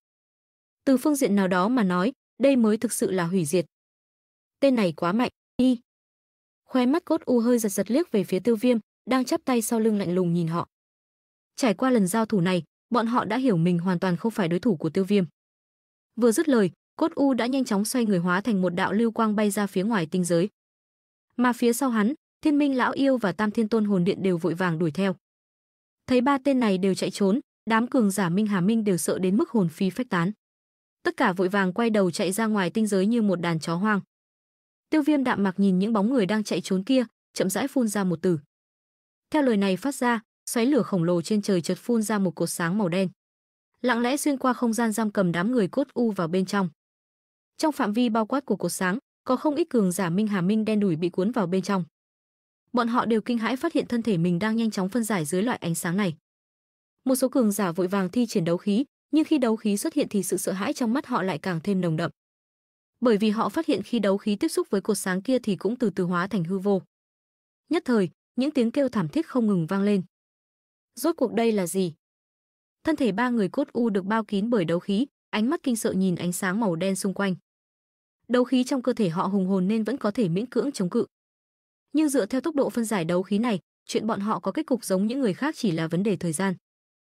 Từ phương diện nào đó mà nói, đây mới thực sự là hủy diệt. Tên này quá mạnh, y. Khóe mắt Cốt U hơi giật giật liếc về phía Tiêu Viêm, đang chắp tay sau lưng lạnh lùng nhìn họ. Trải qua lần giao thủ này, bọn họ đã hiểu mình hoàn toàn không phải đối thủ của Tiêu Viêm. Vừa dứt lời, Cốt U đã nhanh chóng xoay người hóa thành một đạo lưu quang bay ra phía ngoài tinh giới. Mà phía sau hắn, Thiên Minh lão yêu và Tam Thiên Tôn hồn điện đều vội vàng đuổi theo. Thấy ba tên này đều chạy trốn, đám cường giả Minh Hà Minh đều sợ đến mức hồn phi phách tán. Tất cả vội vàng quay đầu chạy ra ngoài tinh giới như một đàn chó hoang. Tiêu Viêm đạm mạc nhìn những bóng người đang chạy trốn kia, chậm rãi phun ra một từ. Theo lời này phát ra, xoáy lửa khổng lồ trên trời chợt phun ra một cột sáng màu đen, lặng lẽ xuyên qua không gian giam cầm đám người Cốt U vào bên trong. Trong phạm vi bao quát của cột sáng, có không ít cường giả Minh Hà Minh đen đủi bị cuốn vào bên trong. Bọn họ đều kinh hãi phát hiện thân thể mình đang nhanh chóng phân giải dưới loại ánh sáng này. Một số cường giả vội vàng thi triển đấu khí, nhưng khi đấu khí xuất hiện thì sự sợ hãi trong mắt họ lại càng thêm nồng đậm. Bởi vì họ phát hiện khi đấu khí tiếp xúc với cột sáng kia thì cũng từ từ hóa thành hư vô. Nhất thời, những tiếng kêu thảm thiết không ngừng vang lên. Rốt cuộc đây là gì? Thân thể ba người cốt u được bao kín bởi đấu khí, ánh mắt kinh sợ nhìn ánh sáng màu đen xung quanh. Đấu khí trong cơ thể họ hùng hồn nên vẫn có thể miễn cưỡng chống cự. Nhưng dựa theo tốc độ phân giải đấu khí này, chuyện bọn họ có kết cục giống những người khác chỉ là vấn đề thời gian.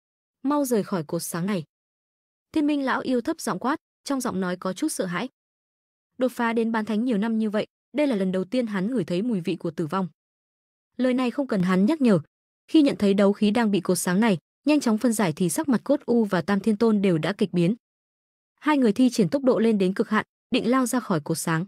Mau rời khỏi cột sáng này. Thiên Minh lão yêu thấp giọng quát, trong giọng nói có chút sợ hãi. Đột phá đến bán thánh nhiều năm như vậy, đây là lần đầu tiên hắn ngửi thấy mùi vị của tử vong. Lời này không cần hắn nhắc nhở. Khi nhận thấy đấu khí đang bị cột sáng này nhanh chóng phân giải thì sắc mặt Cốt U và Tam Thiên Tôn đều đã kịch biến. Hai người thi triển tốc độ lên đến cực hạn, định lao ra khỏi cột sáng.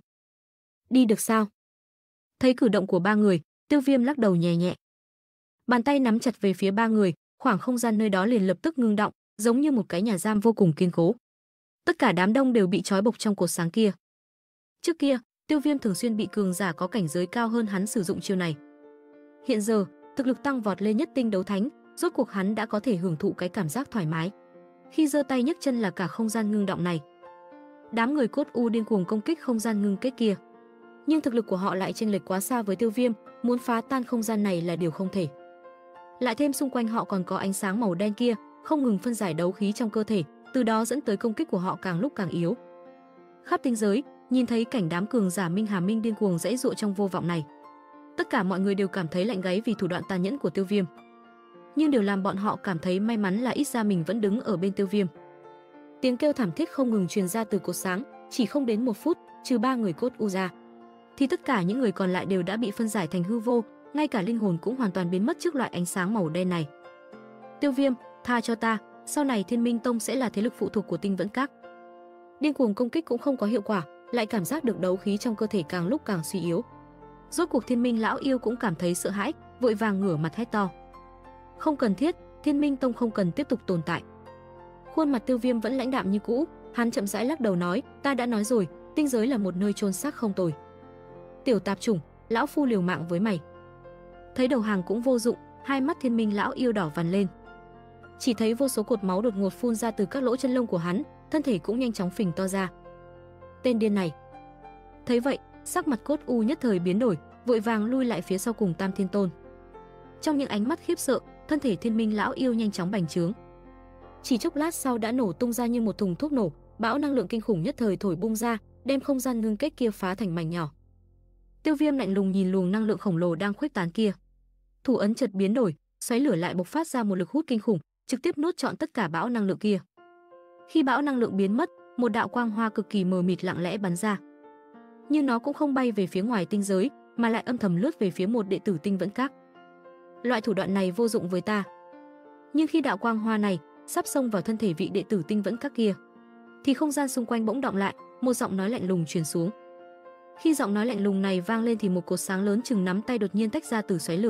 Đi được sao? Thấy cử động của ba người, Tiêu Viêm lắc đầu nhẹ nhẹ. Bàn tay nắm chặt về phía ba người, khoảng không gian nơi đó liền lập tức ngưng đọng, giống như một cái nhà giam vô cùng kiên cố. Tất cả đám đông đều bị trói buộc trong cột sáng kia. Trước kia, Tiêu Viêm thường xuyên bị cường giả có cảnh giới cao hơn hắn sử dụng chiêu này. Hiện giờ, thực lực tăng vọt lên nhất tinh đấu thánh, rốt cuộc hắn đã có thể hưởng thụ cái cảm giác thoải mái. Khi giơ tay nhấc chân là cả không gian ngưng động này. Đám người Cốt U điên cuồng công kích không gian ngưng kết kia. Nhưng thực lực của họ lại chênh lệch quá xa với Tiêu Viêm, muốn phá tan không gian này là điều không thể. Lại thêm xung quanh họ còn có ánh sáng màu đen kia, không ngừng phân giải đấu khí trong cơ thể, từ đó dẫn tới công kích của họ càng lúc càng yếu. Khắp tinh giới, nhìn thấy cảnh đám cường giả Minh Hà Minh điên cuồng giãy giụa trong vô vọng này, tất cả mọi người đều cảm thấy lạnh gáy vì thủ đoạn tàn nhẫn của Tiêu Viêm. Nhưng điều làm bọn họ cảm thấy may mắn là ít ra mình vẫn đứng ở bên Tiêu Viêm. Tiếng kêu thảm thiết không ngừng truyền ra từ cột sáng, chỉ không đến 1 phút, trừ ba người Cốt U ra, thì tất cả những người còn lại đều đã bị phân giải thành hư vô, ngay cả linh hồn cũng hoàn toàn biến mất trước loại ánh sáng màu đen này. Tiêu Viêm, tha cho ta, sau này Thiên Minh Tông sẽ là thế lực phụ thuộc của Tinh Vẫn Các. Điên cuồng công kích cũng không có hiệu quả, lại cảm giác được đấu khí trong cơ thể càng lúc càng suy yếu. Rốt cuộc Thiên Minh lão yêu cũng cảm thấy sợ hãi, vội vàng ngửa mặt hét to. Không cần thiết, Thiên Minh Tông không cần tiếp tục tồn tại. Khuôn mặt Tiêu Viêm vẫn lãnh đạm như cũ, hắn chậm rãi lắc đầu nói, ta đã nói rồi, tinh giới là một nơi chôn xác không tồi. Tiểu tạp chủng, lão phu liều mạng với mày. Thấy đầu hàng cũng vô dụng, hai mắt Thiên Minh lão yêu đỏ vằn lên. Chỉ thấy vô số cột máu đột ngột phun ra từ các lỗ chân lông của hắn, thân thể cũng nhanh chóng phình to ra. Tên điên này. Thấy vậy, sắc mặt Cốt U nhất thời biến đổi, vội vàng lui lại phía sau cùng Tam Thiên Tôn. Trong những ánh mắt khiếp sợ, thân thể Thiên Minh lão yêu nhanh chóng bành trướng. Chỉ chốc lát sau đã nổ tung ra như một thùng thuốc nổ, bão năng lượng kinh khủng nhất thời thổi bung ra, đem không gian ngưng kết kia phá thành mảnh nhỏ. Tiêu Viêm lạnh lùng nhìn luồng năng lượng khổng lồ đang khuếch tán kia. Thủ ấn chợt biến đổi, xoáy lửa lại bộc phát ra một lực hút kinh khủng, trực tiếp nuốt trọn tất cả bão năng lượng kia. Khi bão năng lượng biến mất, một đạo quang hoa cực kỳ mờ mịt lặng lẽ bắn ra. Nhưng nó cũng không bay về phía ngoài tinh giới, mà lại âm thầm lướt về phía một đệ tử Tinh Vẫn Các. Loại thủ đoạn này vô dụng với ta. Nhưng khi đạo quang hoa này sắp xông vào thân thể vị đệ tử Tinh Vẫn Các kia, thì không gian xung quanh bỗng động lại, một giọng nói lạnh lùng truyền xuống. Khi giọng nói lạnh lùng này vang lên thì một cột sáng lớn chừng nắm tay đột nhiên tách ra từ xoáy lửa.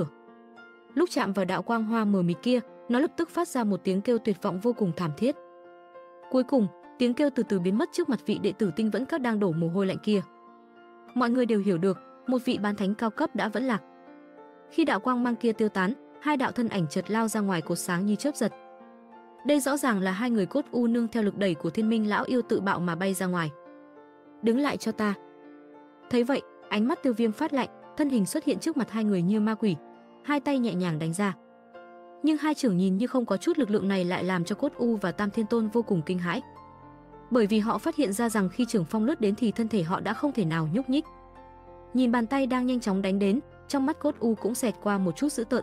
Lúc chạm vào đạo quang hoa mờ mịt kia, nó lập tức phát ra một tiếng kêu tuyệt vọng vô cùng thảm thiết. Cuối cùng, tiếng kêu từ từ biến mất trước mặt vị đệ tử Tinh Vẫn Các đang đổ mồ hôi lạnh kia. Mọi người đều hiểu được, một vị bán thánh cao cấp đã vẫn lạc. Khi đạo quang mang kia tiêu tán, hai đạo thân ảnh chợt lao ra ngoài cột sáng như chớp giật. Đây rõ ràng là hai người Cốt U nương theo lực đẩy của Thiên Minh lão yêu tự bạo mà bay ra ngoài. Đứng lại cho ta. Thấy vậy, ánh mắt Tiêu Viêm phát lạnh, thân hình xuất hiện trước mặt hai người như ma quỷ, hai tay nhẹ nhàng đánh ra. Nhưng hai trưởng nhìn như không có chút lực lượng này lại làm cho Cốt U và Tam Thiên Tôn vô cùng kinh hãi. Bởi vì họ phát hiện ra rằng khi trưởng phong lướt đến thì thân thể họ đã không thể nào nhúc nhích. Nhìn bàn tay đang nhanh chóng đánh đến, trong mắt Cốt U cũng xẹt qua một chút dữ tợn.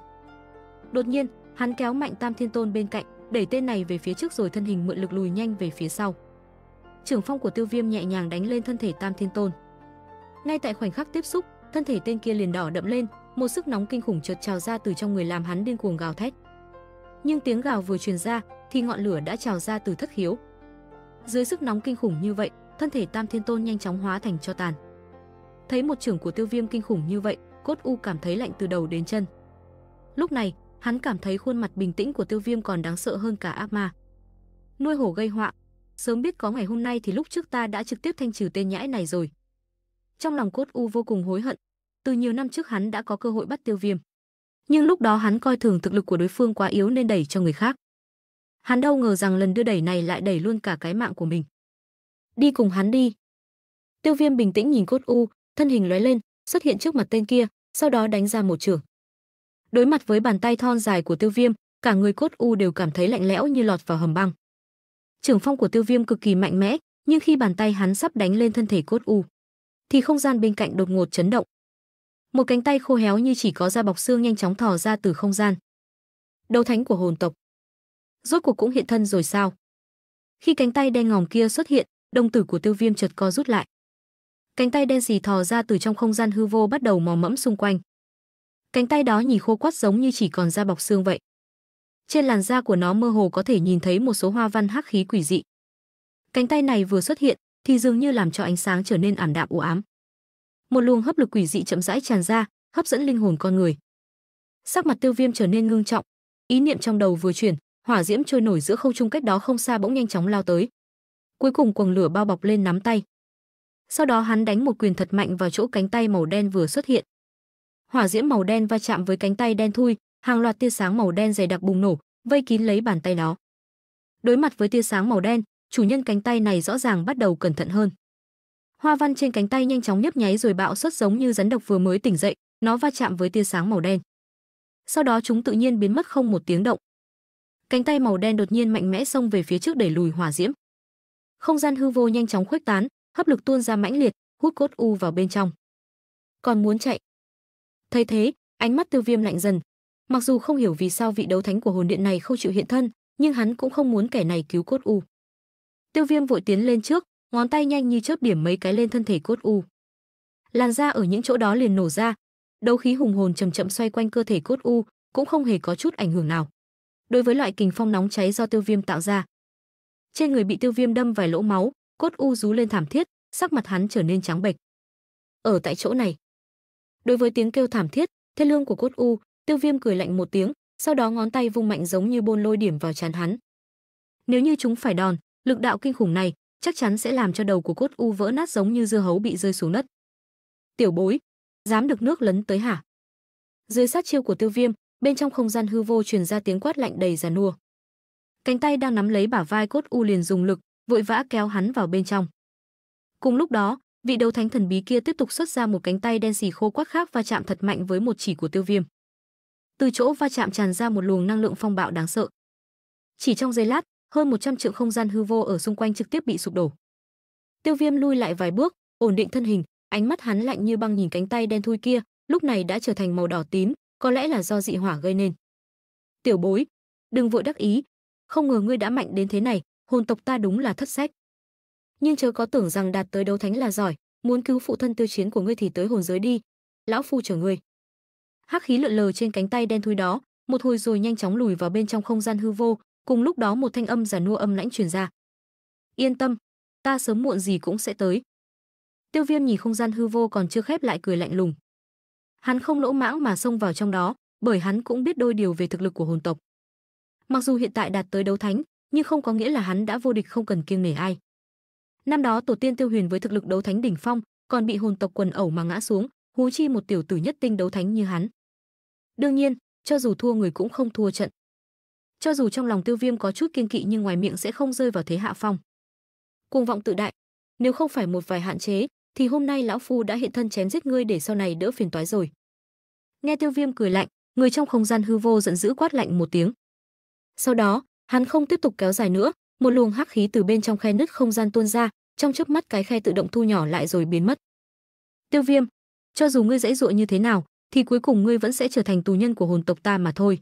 Đột nhiên, hắn kéo mạnh Tam Thiên Tôn bên cạnh, đẩy tên này về phía trước rồi thân hình mượn lực lùi nhanh về phía sau. Trưởng phong của Tiêu Viêm nhẹ nhàng đánh lên thân thể Tam Thiên Tôn. Ngay tại khoảnh khắc tiếp xúc, thân thể tên kia liền đỏ đậm lên, một sức nóng kinh khủng chợt trào ra từ trong người làm hắn điên cuồng gào thét. Nhưng tiếng gào vừa truyền ra thì ngọn lửa đã trào ra từ thất khiếu. Dưới sức nóng kinh khủng như vậy, thân thể Tam Thiên Tôn nhanh chóng hóa thành tro tàn. Thấy một chưởng của Tiêu Viêm kinh khủng như vậy, Cốt U cảm thấy lạnh từ đầu đến chân. Lúc này, hắn cảm thấy khuôn mặt bình tĩnh của Tiêu Viêm còn đáng sợ hơn cả ác ma. Nuôi hổ gây họa, sớm biết có ngày hôm nay thì lúc trước ta đã trực tiếp thanh trừ tên nhãi này rồi. Trong lòng Cốt U vô cùng hối hận, từ nhiều năm trước hắn đã có cơ hội bắt Tiêu Viêm. Nhưng lúc đó hắn coi thường thực lực của đối phương quá yếu nên đẩy cho người khác. Hắn đâu ngờ rằng lần đưa đẩy này lại đẩy luôn cả cái mạng của mình. Đi cùng hắn đi. Tiêu Viêm bình tĩnh nhìn Cốt U, thân hình lóe lên, xuất hiện trước mặt tên kia, sau đó đánh ra một chưởng. Đối mặt với bàn tay thon dài của Tiêu Viêm, cả người Cốt U đều cảm thấy lạnh lẽo như lọt vào hầm băng. Trưởng phong của Tiêu Viêm cực kỳ mạnh mẽ, nhưng khi bàn tay hắn sắp đánh lên thân thể Cốt U, thì không gian bên cạnh đột ngột chấn động. Một cánh tay khô héo như chỉ có da bọc xương nhanh chóng thò ra từ không gian. Đấu thánh của hồn tộc, rốt cuộc cũng hiện thân rồi sao? Khi cánh tay đen ngòm kia xuất hiện, đồng tử của Tiêu Viêm chợt co rút lại. Cánh tay đen xì thò ra từ trong không gian hư vô bắt đầu mò mẫm xung quanh. Cánh tay đó nhìn khô quắt giống như chỉ còn da bọc xương vậy. Trên làn da của nó mơ hồ có thể nhìn thấy một số hoa văn hắc khí quỷ dị. Cánh tay này vừa xuất hiện thì dường như làm cho ánh sáng trở nên ảm đạm u ám. Một luồng hấp lực quỷ dị chậm rãi tràn ra, hấp dẫn linh hồn con người. Sắc mặt Tiêu Viêm trở nên ngưng trọng, ý niệm trong đầu vừa chuyển, hỏa diễm trôi nổi giữa không trung cách đó không xa bỗng nhanh chóng lao tới. Cuối cùng quầng lửa bao bọc lên nắm tay. Sau đó hắn đánh một quyền thật mạnh vào chỗ cánh tay màu đen vừa xuất hiện. Hỏa diễm màu đen va chạm với cánh tay đen thui, hàng loạt tia sáng màu đen dày đặc bùng nổ, vây kín lấy bàn tay đó. Đối mặt với tia sáng màu đen, chủ nhân cánh tay này rõ ràng bắt đầu cẩn thận hơn. Hoa văn trên cánh tay nhanh chóng nhấp nháy rồi bạo xuất giống như rắn độc vừa mới tỉnh dậy, nó va chạm với tia sáng màu đen. Sau đó chúng tự nhiên biến mất không một tiếng động. Cánh tay màu đen đột nhiên mạnh mẽ xông về phía trước đẩy lùi hỏa diễm. Không gian hư vô nhanh chóng khuếch tán, hấp lực tuôn ra mãnh liệt, hút Cốt U vào bên trong. Còn muốn chạy? Thấy thế, ánh mắt Tiêu Viêm lạnh dần. Mặc dù không hiểu vì sao vị đấu thánh của hồn điện này không chịu hiện thân, nhưng hắn cũng không muốn kẻ này cứu Cốt U. Tiêu Viêm vội tiến lên trước, ngón tay nhanh như chớp điểm mấy cái lên thân thể Cốt U. Làn da ở những chỗ đó liền nổ ra, đấu khí hùng hồn chậm chậm xoay quanh cơ thể Cốt U, cũng không hề có chút ảnh hưởng nào đối với loại kình phong nóng cháy do Tiêu Viêm tạo ra. Trên người bị Tiêu Viêm đâm vài lỗ máu, Cốt U rú lên thảm thiết, sắc mặt hắn trở nên trắng bệch. Ở tại chỗ này, đối với tiếng kêu thảm thiết, thê lương của Cốt U, Tiêu Viêm cười lạnh một tiếng, sau đó ngón tay vung mạnh giống như bôn lôi điểm vào trán hắn. Nếu như chúng phải đòn, lực đạo kinh khủng này chắc chắn sẽ làm cho đầu của Cốt U vỡ nát giống như dưa hấu bị rơi xuống đất. Tiểu bối, dám được nước lấn tới hả? Dưới sát chiêu của Tiêu Viêm, bên trong không gian hư vô truyền ra tiếng quát lạnh đầy giàn nua. Cánh tay đang nắm lấy bả vai Cốt U liền dùng lực, vội vã kéo hắn vào bên trong. Cùng lúc đó, vị đấu thánh thần bí kia tiếp tục xuất ra một cánh tay đen xì khô quắt khác va chạm thật mạnh với một chỉ của Tiêu Viêm. Từ chỗ va chạm tràn ra một luồng năng lượng phong bạo đáng sợ. Chỉ trong giây lát, hơn 100 trượng không gian hư vô ở xung quanh trực tiếp bị sụp đổ. Tiêu Viêm lui lại vài bước, ổn định thân hình, ánh mắt hắn lạnh như băng nhìn cánh tay đen thui kia, lúc này đã trở thành màu đỏ tím, có lẽ là do dị hỏa gây nên. Tiểu bối, đừng vội đắc ý, không ngờ ngươi đã mạnh đến thế này, hồn tộc ta đúng là thất sách. Nhưng chớ có tưởng rằng đạt tới đấu thánh là giỏi, muốn cứu phụ thân Tiêu Chiến của ngươi thì tới hồn giới đi, lão phu chở ngươi. Hắc khí lượn lờ trên cánh tay đen thui đó, một hồi rồi nhanh chóng lùi vào bên trong không gian hư vô, cùng lúc đó một thanh âm giàn nua âm lãnh truyền ra. Yên tâm, ta sớm muộn gì cũng sẽ tới. Tiêu Viêm nhìn không gian hư vô còn chưa khép lại cười lạnh lùng. Hắn không lỗ mãng mà xông vào trong đó, bởi hắn cũng biết đôi điều về thực lực của hồn tộc. Mặc dù hiện tại đạt tới đấu thánh, nhưng không có nghĩa là hắn đã vô địch không cần kiêng nể ai. Năm đó tổ tiên Tiêu Huyền với thực lực đấu thánh đỉnh phong, còn bị hồn tộc quần ẩu mà ngã xuống, huống chi một tiểu tử nhất tinh đấu thánh như hắn. Đương nhiên, cho dù thua người cũng không thua trận. Cho dù trong lòng Tiêu Viêm có chút kiêng kỵ nhưng ngoài miệng sẽ không rơi vào thế hạ phong. Cuồng vọng tự đại, nếu không phải một vài hạn chế, thì hôm nay lão phu đã hiện thân chém giết ngươi để sau này đỡ phiền toái rồi. Nghe Tiêu Viêm cười lạnh, người trong không gian hư vô giận dữ quát lạnh một tiếng. Sau đó, hắn không tiếp tục kéo dài nữa, một luồng hắc khí từ bên trong khe nứt không gian tuôn ra, trong chớp mắt cái khe tự động thu nhỏ lại rồi biến mất. Tiêu Viêm, cho dù ngươi giãy giụa như thế nào, thì cuối cùng ngươi vẫn sẽ trở thành tù nhân của hồn tộc ta mà thôi.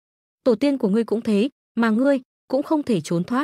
Tổ tiên của ngươi cũng thế, mà ngươi cũng không thể trốn thoát.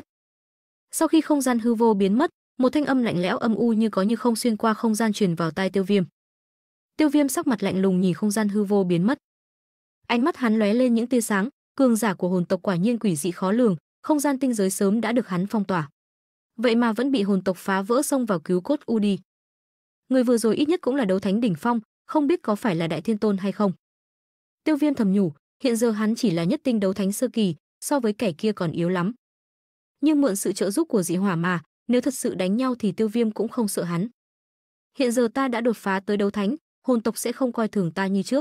Sau khi không gian hư vô biến mất, một thanh âm lạnh lẽo âm u như có như không xuyên qua không gian truyền vào tai Tiêu Viêm. Tiêu Viêm sắc mặt lạnh lùng nhìn không gian hư vô biến mất. Ánh mắt hắn lóe lên những tia sáng, cường giả của hồn tộc quả nhiên quỷ dị khó lường, không gian tinh giới sớm đã được hắn phong tỏa. Vậy mà vẫn bị hồn tộc phá vỡ xông vào cứu Cốt U đi. Người vừa rồi ít nhất cũng là đấu thánh đỉnh phong, không biết có phải là Đại Thiên Tôn hay không. Tiêu Viêm thầm nhủ, hiện giờ hắn chỉ là nhất tinh đấu thánh sơ kỳ, so với kẻ kia còn yếu lắm. Nhưng mượn sự trợ giúp của dị hỏa mà, nếu thật sự đánh nhau thì Tiêu Viêm cũng không sợ hắn. Hiện giờ ta đã đột phá tới đấu thánh, hồn tộc sẽ không coi thường ta như trước.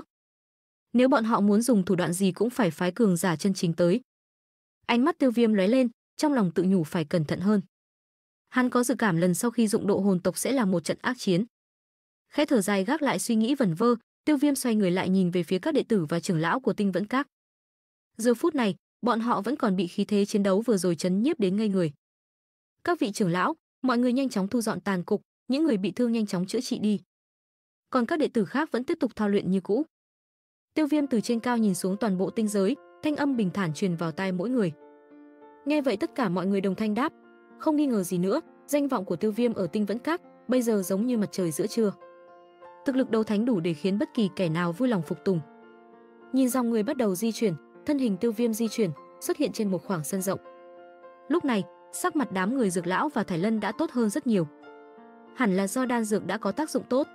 Nếu bọn họ muốn dùng thủ đoạn gì cũng phải phái cường giả chân chính tới. Ánh mắt Tiêu Viêm lóe lên, trong lòng tự nhủ phải cẩn thận hơn. Hắn có dự cảm lần sau khi dụng độ hồn tộc sẽ là một trận ác chiến. Khẽ thở dài gác lại suy nghĩ vẩn vơ, Tiêu Viêm xoay người lại nhìn về phía các đệ tử và trưởng lão của Tinh Vẫn Các. Giờ phút này, bọn họ vẫn còn bị khí thế chiến đấu vừa rồi chấn nhiếp đến ngây người. Các vị trưởng lão, mọi người nhanh chóng thu dọn tàn cục, những người bị thương nhanh chóng chữa trị đi. Còn các đệ tử khác vẫn tiếp tục thao luyện như cũ. Tiêu Viêm từ trên cao nhìn xuống toàn bộ tinh giới, thanh âm bình thản truyền vào tai mỗi người. Nghe vậy tất cả mọi người đồng thanh đáp, không nghi ngờ gì nữa, danh vọng của Tiêu Viêm ở Tinh Vẫn Các bây giờ giống như mặt trời giữa trưa. Thực lực đấu thánh đủ để khiến bất kỳ kẻ nào vui lòng phục tùng. Nhìn dòng người bắt đầu di chuyển, thân hình Tiêu Viêm di chuyển, xuất hiện trên một khoảng sân rộng. Lúc này, sắc mặt đám người Dược lão và Thải Lân đã tốt hơn rất nhiều. Hẳn là do đan dược đã có tác dụng tốt.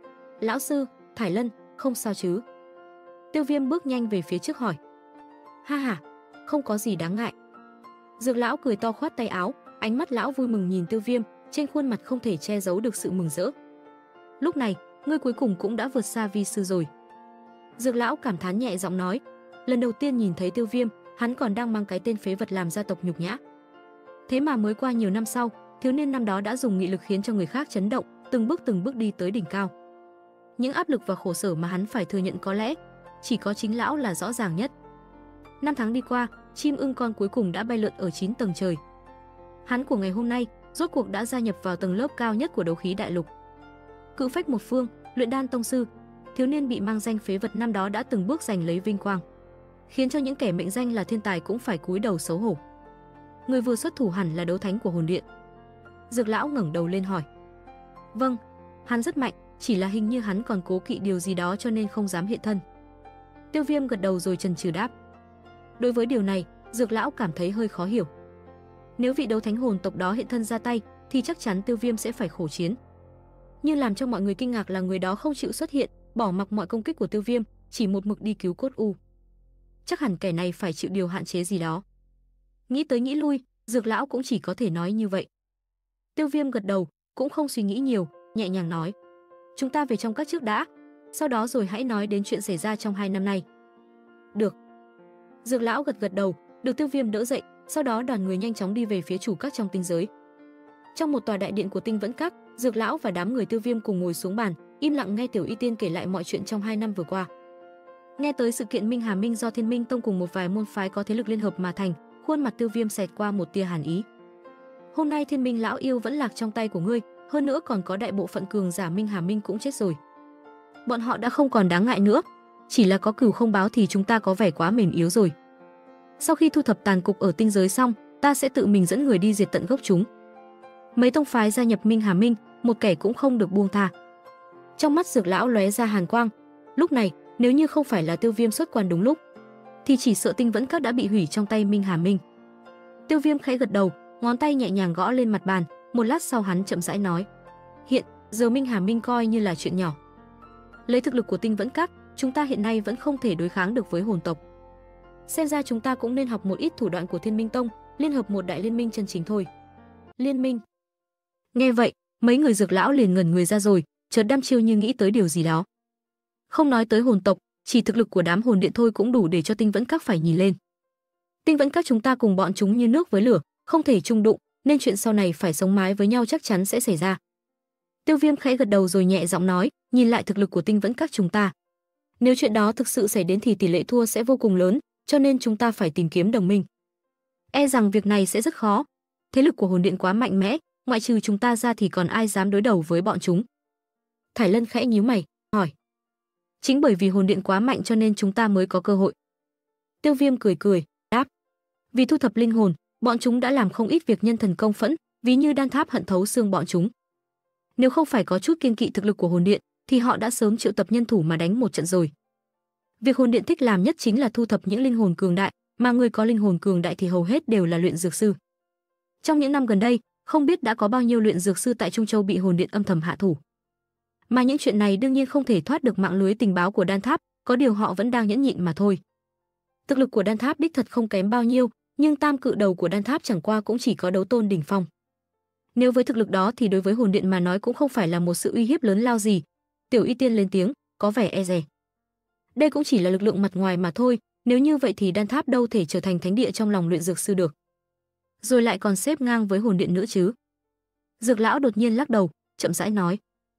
Lão sư, Thải Lân, không sao chứ? Tiêu Viêm bước nhanh về phía trước hỏi. Ha ha, không có gì đáng ngại. Dược lão cười to khoát tay áo, ánh mắt lão vui mừng nhìn Tiêu Viêm, trên khuôn mặt không thể che giấu được sự mừng rỡ. Lúc này, ngươi cuối cùng cũng đã vượt xa vi sư rồi. Dược lão cảm thán nhẹ giọng nói, lần đầu tiên nhìn thấy Tiêu Viêm, hắn còn đang mang cái tên phế vật làm gia tộc nhục nhã. Thế mà mới qua nhiều năm sau, thiếu niên năm đó đã dùng nghị lực khiến cho người khác chấn động, từng bước đi tới đỉnh cao. Những áp lực và khổ sở mà hắn phải thừa nhận có lẽ chỉ có chính lão là rõ ràng nhất. Năm tháng đi qua, chim ưng con cuối cùng đã bay lượn ở 9 tầng trời. Hắn của ngày hôm nay rốt cuộc đã gia nhập vào tầng lớp cao nhất của đấu khí đại lục. Cự phách một phương, luyện đan tông sư, thiếu niên bị mang danh phế vật năm đó đã từng bước giành lấy vinh quang, khiến cho những kẻ mệnh danh là thiên tài cũng phải cúi đầu xấu hổ. Người vừa xuất thủ hẳn là đấu thánh của hồn điện. Dược lão ngẩng đầu lên hỏi. Vâng, hắn rất mạnh, chỉ là hình như hắn còn cố kỵ điều gì đó cho nên không dám hiện thân. Tiêu Viêm gật đầu rồi chần chừ đáp. Đối với điều này, Dược lão cảm thấy hơi khó hiểu. Nếu vị đấu thánh hồn tộc đó hiện thân ra tay, thì chắc chắn Tiêu Viêm sẽ phải khổ chiến. Nhưng làm cho mọi người kinh ngạc là người đó không chịu xuất hiện, bỏ mặc mọi công kích của Tiêu Viêm, chỉ một mực đi cứu Cốt U. Chắc hẳn kẻ này phải chịu điều hạn chế gì đó. Nghĩ tới nghĩ lui, Dược lão cũng chỉ có thể nói như vậy. Tiêu Viêm gật đầu, cũng không suy nghĩ nhiều, nhẹ nhàng nói. Chúng ta về trong các trước đã, sau đó rồi hãy nói đến chuyện xảy ra trong 2 năm nay. Được. Dược lão gật đầu, được Tiêu Viêm đỡ dậy, sau đó đoàn người nhanh chóng đi về phía chủ các trong tinh giới. Trong một tòa đại điện của Tinh Vẫn Các, Dược lão và đám người Tiêu Viêm cùng ngồi xuống bàn, im lặng nghe Tiểu Y Tiên kể lại mọi chuyện trong 2 năm vừa qua. Nghe tới sự kiện Minh Hà Minh do Thiên Minh Tông cùng một vài môn phái có thế lực liên hợp mà thành, khuôn mặt Tiêu Viêm xẹt qua một tia hàn ý. Hôm nay Thiên Minh lão yêu vẫn lạc trong tay của ngươi, hơn nữa còn có đại bộ phận cường giả Minh Hà Minh cũng chết rồi. Bọn họ đã không còn đáng ngại nữa, chỉ là có cừu không báo thì chúng ta có vẻ quá mềm yếu rồi. Sau khi thu thập tàn cục ở tinh giới xong, ta sẽ tự mình dẫn người đi diệt tận gốc chúng. Mấy tông phái gia nhập Minh Hà Minh, một kẻ cũng không được buông tha. Trong mắt Dược lão lóe ra hàn quang. Lúc này, nếu như không phải là Tiêu Viêm xuất quan đúng lúc, thì chỉ sợ Tinh Vẫn Các đã bị hủy trong tay Minh Hà Minh. Tiêu Viêm khẽ gật đầu, ngón tay nhẹ nhàng gõ lên mặt bàn. Một lát sau hắn chậm rãi nói: Hiện giờ Minh Hà Minh coi như là chuyện nhỏ. Lấy thực lực của Tinh Vẫn Các, chúng ta hiện nay vẫn không thể đối kháng được với hồn tộc. Xem ra chúng ta cũng nên học một ít thủ đoạn của Thiên Minh Tông, liên hợp một đại liên minh chân chính thôi. Liên minh? Nghe vậy, mấy người Dược lão liền ngẩn người ra rồi, chợt đăm chiêu như nghĩ tới điều gì đó. Không nói tới hồn tộc, chỉ thực lực của đám hồn điện thôi cũng đủ để cho Tinh Vẫn Các phải nhìn lên. Tinh Vẫn Các chúng ta cùng bọn chúng như nước với lửa, không thể chung đụng, nên chuyện sau này phải sống mái với nhau chắc chắn sẽ xảy ra. Tiêu Viêm khẽ gật đầu rồi nhẹ giọng nói, nhìn lại thực lực của Tinh Vẫn Các chúng ta, nếu chuyện đó thực sự xảy đến thì tỷ lệ thua sẽ vô cùng lớn, cho nên chúng ta phải tìm kiếm đồng minh. E rằng việc này sẽ rất khó. Thế lực của hồn điện quá mạnh mẽ, ngoại trừ chúng ta ra thì còn ai dám đối đầu với bọn chúng. Thải Lân khẽ nhíu mày, hỏi. Chính bởi vì hồn điện quá mạnh cho nên chúng ta mới có cơ hội. Tiêu Viêm cười, đáp. Vì thu thập linh hồn, bọn chúng đã làm không ít việc nhân thần công phẫn, ví như đan tháp hận thấu xương bọn chúng. Nếu không phải có chút kiêng kỵ thực lực của hồn điện, thì họ đã sớm triệu tập nhân thủ mà đánh một trận rồi. Việc hồn điện thích làm nhất chính là thu thập những linh hồn cường đại, mà người có linh hồn cường đại thì hầu hết đều là luyện dược sư. Trong những năm gần đây, không biết đã có bao nhiêu luyện dược sư tại Trung Châu bị hồn điện âm thầm hạ thủ. Mà những chuyện này đương nhiên không thể thoát được mạng lưới tình báo của đan tháp, có điều họ vẫn đang nhẫn nhịn mà thôi. Thực lực của đan tháp đích thật không kém bao nhiêu, nhưng tam cự đầu của đan tháp chẳng qua cũng chỉ có đấu tôn đỉnh phong. Nếu với thực lực đó thì đối với hồn điện mà nói cũng không phải là một sự uy hiếp lớn lao gì. Tiểu Y Tiên lên tiếng, có vẻ e dè. Đây cũng chỉ là lực lượng mặt ngoài mà thôi, nếu như vậy thì đan tháp đâu thể trở thành thánh địa trong lòng luyện dược sư được. Rồi lại còn xếp ngang với hồn điện nữa chứ. Dược lão đột nhiên lắc đầu, chậm rãi nói.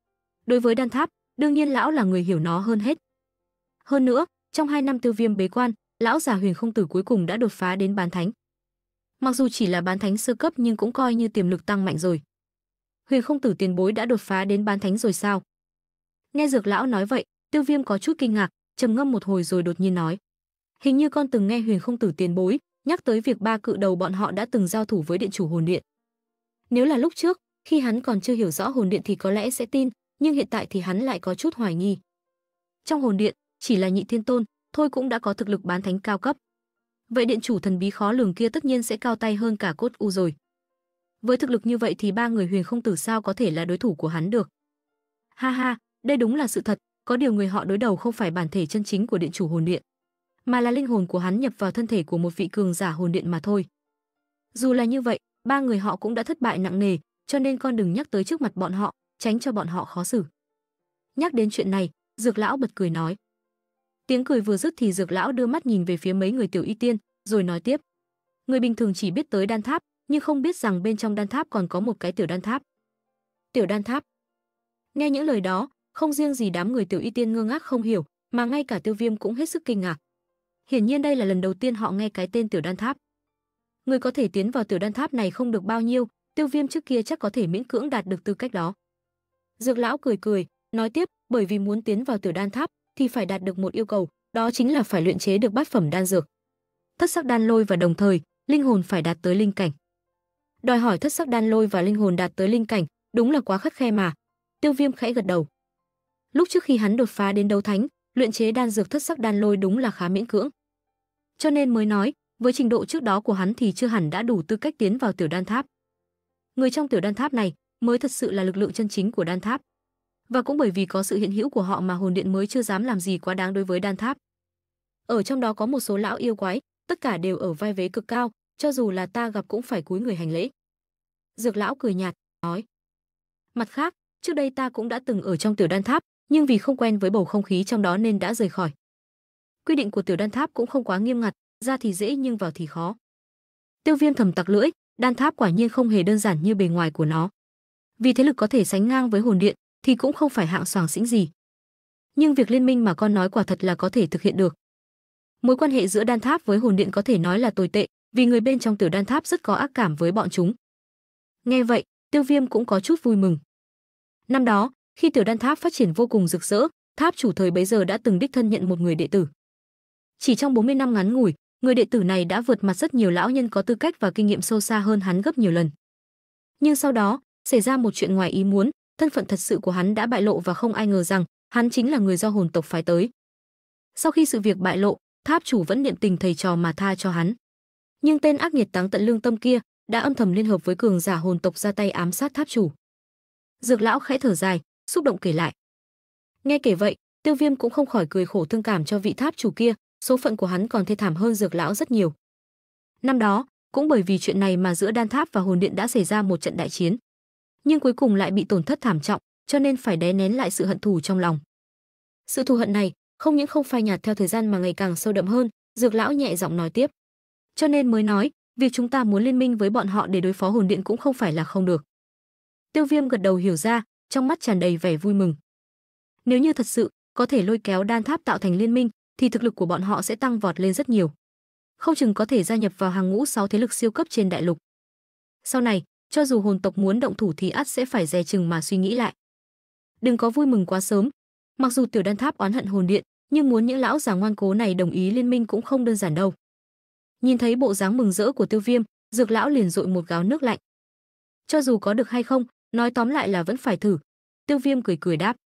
Đối với đan tháp, đương nhiên lão là người hiểu nó hơn hết. Hơn nữa, trong 2 năm Tiêu Viêm bế quan, lão già Huyền Không Tử cuối cùng đã đột phá đến bán thánh. Mặc dù chỉ là bán thánh sơ cấp nhưng cũng coi như tiềm lực tăng mạnh rồi. Huyền Không Tử tiền bối đã đột phá đến bán thánh rồi sao? Nghe Dược lão nói vậy, Tiêu Viêm có chút kinh ngạc, trầm ngâm một hồi rồi đột nhiên nói: "Hình như con từng nghe Huyền Không Tử tiền bối nhắc tới việc ba cự đầu bọn họ đã từng giao thủ với điện chủ hồn điện. Nếu là lúc trước, khi hắn còn chưa hiểu rõ hồn điện thì có lẽ sẽ tin, nhưng hiện tại thì hắn lại có chút hoài nghi. Trong hồn điện, chỉ là nhị thiên tôn, thôi cũng đã có thực lực bán thánh cao cấp. Vậy điện chủ thần bí khó lường kia tất nhiên sẽ cao tay hơn cả Cốt U rồi. Với thực lực như vậy thì ba người Huyền Không Tử sao có thể là đối thủ của hắn được? Ha ha, đây đúng là sự thật, có điều người họ đối đầu không phải bản thể chân chính của điện chủ hồn điện, mà là linh hồn của hắn nhập vào thân thể của một vị cường giả hồn điện mà thôi. Dù là như vậy, ba người họ cũng đã thất bại nặng nề, cho nên con đừng nhắc tới trước mặt bọn họ, tránh cho bọn họ khó xử." Nhắc đến chuyện này, Dược lão bật cười nói. Tiếng cười vừa dứt thì Dược lão đưa mắt nhìn về phía mấy người tiểu y tiên, rồi nói tiếp: "Người bình thường chỉ biết tới đan tháp, nhưng không biết rằng bên trong đan tháp còn có một cái tiểu đan tháp." Tiểu đan tháp? Nghe những lời đó, không riêng gì đám người tiểu y tiên ngơ ngác không hiểu, mà ngay cả Tiêu Viêm cũng hết sức kinh ngạc. Hiển nhiên đây là lần đầu tiên họ nghe cái tên tiểu đan tháp. Người có thể tiến vào tiểu đan tháp này không được bao nhiêu, Tiêu Viêm trước kia chắc có thể miễn cưỡng đạt được tư cách đó. Dược lão cười cười, nói tiếp: "Bởi vì muốn tiến vào tiểu đan tháp thì phải đạt được một yêu cầu, đó chính là phải luyện chế được bát phẩm đan dược, thất sắc đan lôi, và đồng thời linh hồn phải đạt tới linh cảnh. Đòi hỏi thất sắc đan lôi và linh hồn đạt tới linh cảnh, đúng là quá khắt khe mà." Tiêu Viêm khẽ gật đầu. Lúc trước khi hắn đột phá đến đấu thánh, luyện chế đan dược thất sắc đan lôi đúng là khá miễn cưỡng. Cho nên mới nói, với trình độ trước đó của hắn thì chưa hẳn đã đủ tư cách tiến vào tiểu đan tháp. Người trong tiểu đan tháp này mới thật sự là lực lượng chân chính của đan tháp. Và cũng bởi vì có sự hiện hữu của họ mà hồn điện mới chưa dám làm gì quá đáng đối với đan tháp. Ở trong đó có một số lão yêu quái, tất cả đều ở vai vế cực cao, cho dù là ta gặp cũng phải cúi người hành lễ. Dược lão cười nhạt, nói: "Mặt khác, trước đây ta cũng đã từng ở trong tiểu đan tháp, nhưng vì không quen với bầu không khí trong đó nên đã rời khỏi. Quy định của tiểu đan tháp cũng không quá nghiêm ngặt, ra thì dễ nhưng vào thì khó." Tiêu Viêm thầm tặc lưỡi, đan tháp quả nhiên không hề đơn giản như bề ngoài của nó. Vì thế lực có thể sánh ngang với hồn điện thì cũng không phải hạng xoàng xĩnh gì. Nhưng việc liên minh mà con nói quả thật là có thể thực hiện được. Mối quan hệ giữa đan tháp với hồn điện có thể nói là tồi tệ, vì người bên trong tiểu đan tháp rất có ác cảm với bọn chúng. Nghe vậy, Tiêu Viêm cũng có chút vui mừng. Năm đó, khi tiểu đan tháp phát triển vô cùng rực rỡ, tháp chủ thời bấy giờ đã từng đích thân nhận một người đệ tử. Chỉ trong 40 năm ngắn ngủi, người đệ tử này đã vượt mặt rất nhiều lão nhân có tư cách và kinh nghiệm sâu xa hơn hắn gấp nhiều lần. Nhưng sau đó, xảy ra một chuyện ngoài ý muốn, thân phận thật sự của hắn đã bại lộ và không ai ngờ rằng hắn chính là người do hồn tộc phái tới. Sau khi sự việc bại lộ, tháp chủ vẫn niệm tình thầy trò mà tha cho hắn. Nhưng tên ác nghiệt táng tận lương tâm kia đã âm thầm liên hợp với cường giả hồn tộc ra tay ám sát tháp chủ. Dược lão khẽ thở dài, xúc động kể lại. Nghe kể vậy, Tiêu Viêm cũng không khỏi cười khổ thương cảm cho vị tháp chủ kia, số phận của hắn còn thê thảm hơn Dược lão rất nhiều. Năm đó, cũng bởi vì chuyện này mà giữa đan tháp và hồn điện đã xảy ra một trận đại chiến. Nhưng cuối cùng lại bị tổn thất thảm trọng, cho nên phải đè nén lại sự hận thù trong lòng. Sự thù hận này không những không phai nhạt theo thời gian mà ngày càng sâu đậm hơn, Dược lão nhẹ giọng nói tiếp. Cho nên mới nói, việc chúng ta muốn liên minh với bọn họ để đối phó hồn điện cũng không phải là không được. Tiêu Viêm gật đầu hiểu ra, trong mắt tràn đầy vẻ vui mừng. Nếu như thật sự có thể lôi kéo đan tháp tạo thành liên minh, thì thực lực của bọn họ sẽ tăng vọt lên rất nhiều. Không chừng có thể gia nhập vào hàng ngũ 6 thế lực siêu cấp trên đại lục. Sau này, cho dù hồn tộc muốn động thủ thì ắt sẽ phải dè chừng mà suy nghĩ lại. Đừng có vui mừng quá sớm. Mặc dù tiểu đan tháp oán hận hồn điện, nhưng muốn những lão già ngoan cố này đồng ý liên minh cũng không đơn giản đâu. Nhìn thấy bộ dáng mừng rỡ của Tiêu Viêm, Dược lão liền dội một gáo nước lạnh. Cho dù có được hay không, nói tóm lại là vẫn phải thử. Tiêu Viêm cười cười đáp.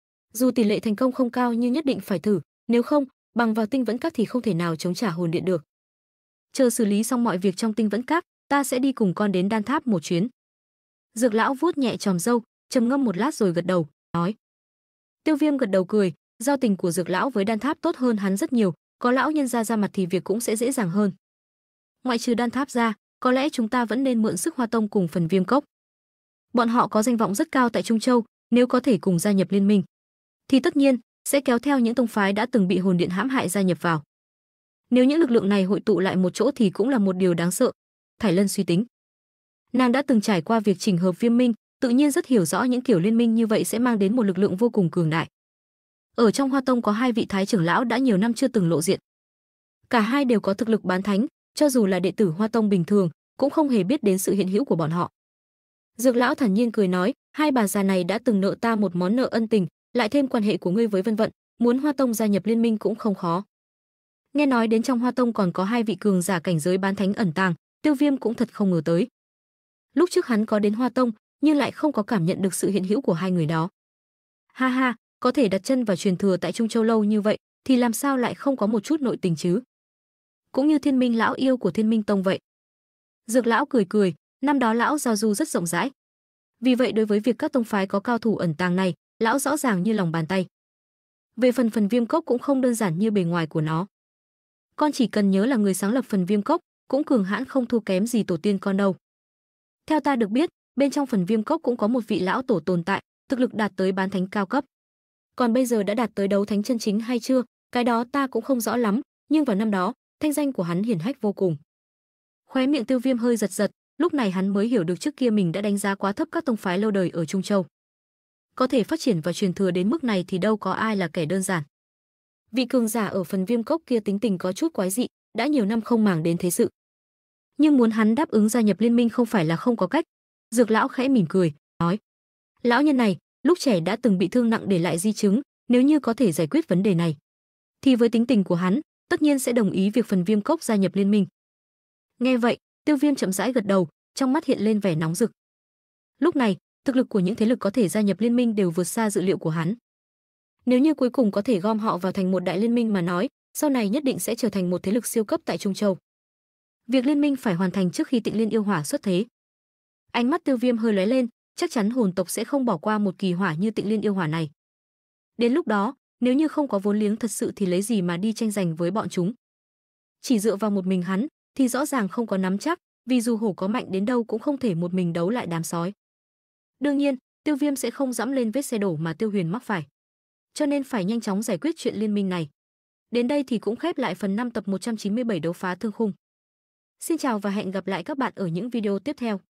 Dù tỷ lệ thành công không cao nhưng nhất định phải thử, nếu không, bằng vào tinh vẫn các thì không thể nào chống trả hồn điện được. Chờ xử lý xong mọi việc trong tinh vẫn các, ta sẽ đi cùng con đến đan tháp một chuyến. Dược lão vuốt nhẹ chòm râu, trầm ngâm một lát rồi gật đầu, nói. Tiêu Viêm gật đầu cười, giao tình của Dược lão với đan tháp tốt hơn hắn rất nhiều, có lão nhân ra mặt thì việc cũng sẽ dễ dàng hơn. Ngoại trừ đan tháp ra, có lẽ chúng ta vẫn nên mượn sức Hoa Tông cùng phần Viêm Cốc. Bọn họ có danh vọng rất cao tại Trung Châu, nếu có thể cùng gia nhập liên minh, thì tất nhiên sẽ kéo theo những tông phái đã từng bị hồn điện hãm hại gia nhập vào. Nếu những lực lượng này hội tụ lại một chỗ thì cũng là một điều đáng sợ. Thải Lân suy tính. Nàng đã từng trải qua việc chỉnh hợp Viêm Minh, tự nhiên rất hiểu rõ những kiểu liên minh như vậy sẽ mang đến một lực lượng vô cùng cường đại. Ở trong Hoa Tông có 2 vị thái trưởng lão đã nhiều năm chưa từng lộ diện. Cả hai đều có thực lực bán thánh, cho dù là đệ tử Hoa Tông bình thường cũng không hề biết đến sự hiện hữu của bọn họ. Dược lão thản nhiên cười nói, hai bà già này đã từng nợ ta một món nợ ân tình, lại thêm quan hệ của ngươi với Vân Vận, muốn Hoa Tông gia nhập liên minh cũng không khó. Nghe nói đến trong Hoa Tông còn có hai vị cường giả cảnh giới bán thánh ẩn tàng, Tiêu Viêm cũng thật không ngờ tới. Lúc trước hắn có đến Hoa Tông, nhưng lại không có cảm nhận được sự hiện hữu của hai người đó. Ha ha, có thể đặt chân vào truyền thừa tại Trung Châu lâu như vậy, thì làm sao lại không có một chút nội tình chứ? Cũng như Thiên Minh lão yêu của Thiên Minh Tông vậy. Dược lão cười cười, năm đó lão giao du rất rộng rãi. Vì vậy đối với việc các tông phái có cao thủ ẩn tàng này, lão rõ ràng như lòng bàn tay. Về phần viêm cốc cũng không đơn giản như bề ngoài của nó. Con chỉ cần nhớ là người sáng lập phần viêm cốc cũng cường hãn không thua kém gì tổ tiên con đâu. Theo ta được biết, bên trong phần viêm cốc cũng có một vị lão tổ tồn tại, thực lực đạt tới bán thánh cao cấp. Còn bây giờ đã đạt tới đấu thánh chân chính hay chưa, cái đó ta cũng không rõ lắm, nhưng vào năm đó, thanh danh của hắn hiển hách vô cùng. Khóe miệng Tiêu Viêm hơi giật giật, lúc này hắn mới hiểu được trước kia mình đã đánh giá quá thấp các tông phái lâu đời ở Trung Châu. Có thể phát triển và truyền thừa đến mức này thì đâu có ai là kẻ đơn giản. Vị cường giả ở phần viêm cốc kia tính tình có chút quái dị, đã nhiều năm không màng đến thế sự. Nhưng muốn hắn đáp ứng gia nhập liên minh không phải là không có cách. Dược lão khẽ mỉm cười, nói: lão nhân này, lúc trẻ đã từng bị thương nặng để lại di chứng, nếu như có thể giải quyết vấn đề này, thì với tính tình của hắn, tất nhiên sẽ đồng ý việc phần viêm cốc gia nhập liên minh. Nghe vậy, Tiêu Viêm chậm rãi gật đầu, trong mắt hiện lên vẻ nóng rực. Lúc này, thực lực của những thế lực có thể gia nhập liên minh đều vượt xa dự liệu của hắn. Nếu như cuối cùng có thể gom họ vào thành một đại liên minh mà nói, sau này nhất định sẽ trở thành một thế lực siêu cấp tại Trung Châu. Việc liên minh phải hoàn thành trước khi Tịnh Liên yêu hỏa xuất thế. Ánh mắt Tiêu Viêm hơi lóe lên, chắc chắn hồn tộc sẽ không bỏ qua một kỳ hỏa như Tịnh Liên yêu hỏa này. Đến lúc đó, nếu như không có vốn liếng thật sự thì lấy gì mà đi tranh giành với bọn chúng? Chỉ dựa vào một mình hắn thì rõ ràng không có nắm chắc, vì dù hổ có mạnh đến đâu cũng không thể một mình đấu lại đám sói. Đương nhiên, Tiêu Viêm sẽ không dẫm lên vết xe đổ mà Tiêu Huyền mắc phải, cho nên phải nhanh chóng giải quyết chuyện liên minh này. Đến đây thì cũng khép lại phần 5 tập 197 đấu phá thương khung. Xin chào và hẹn gặp lại các bạn ở những video tiếp theo.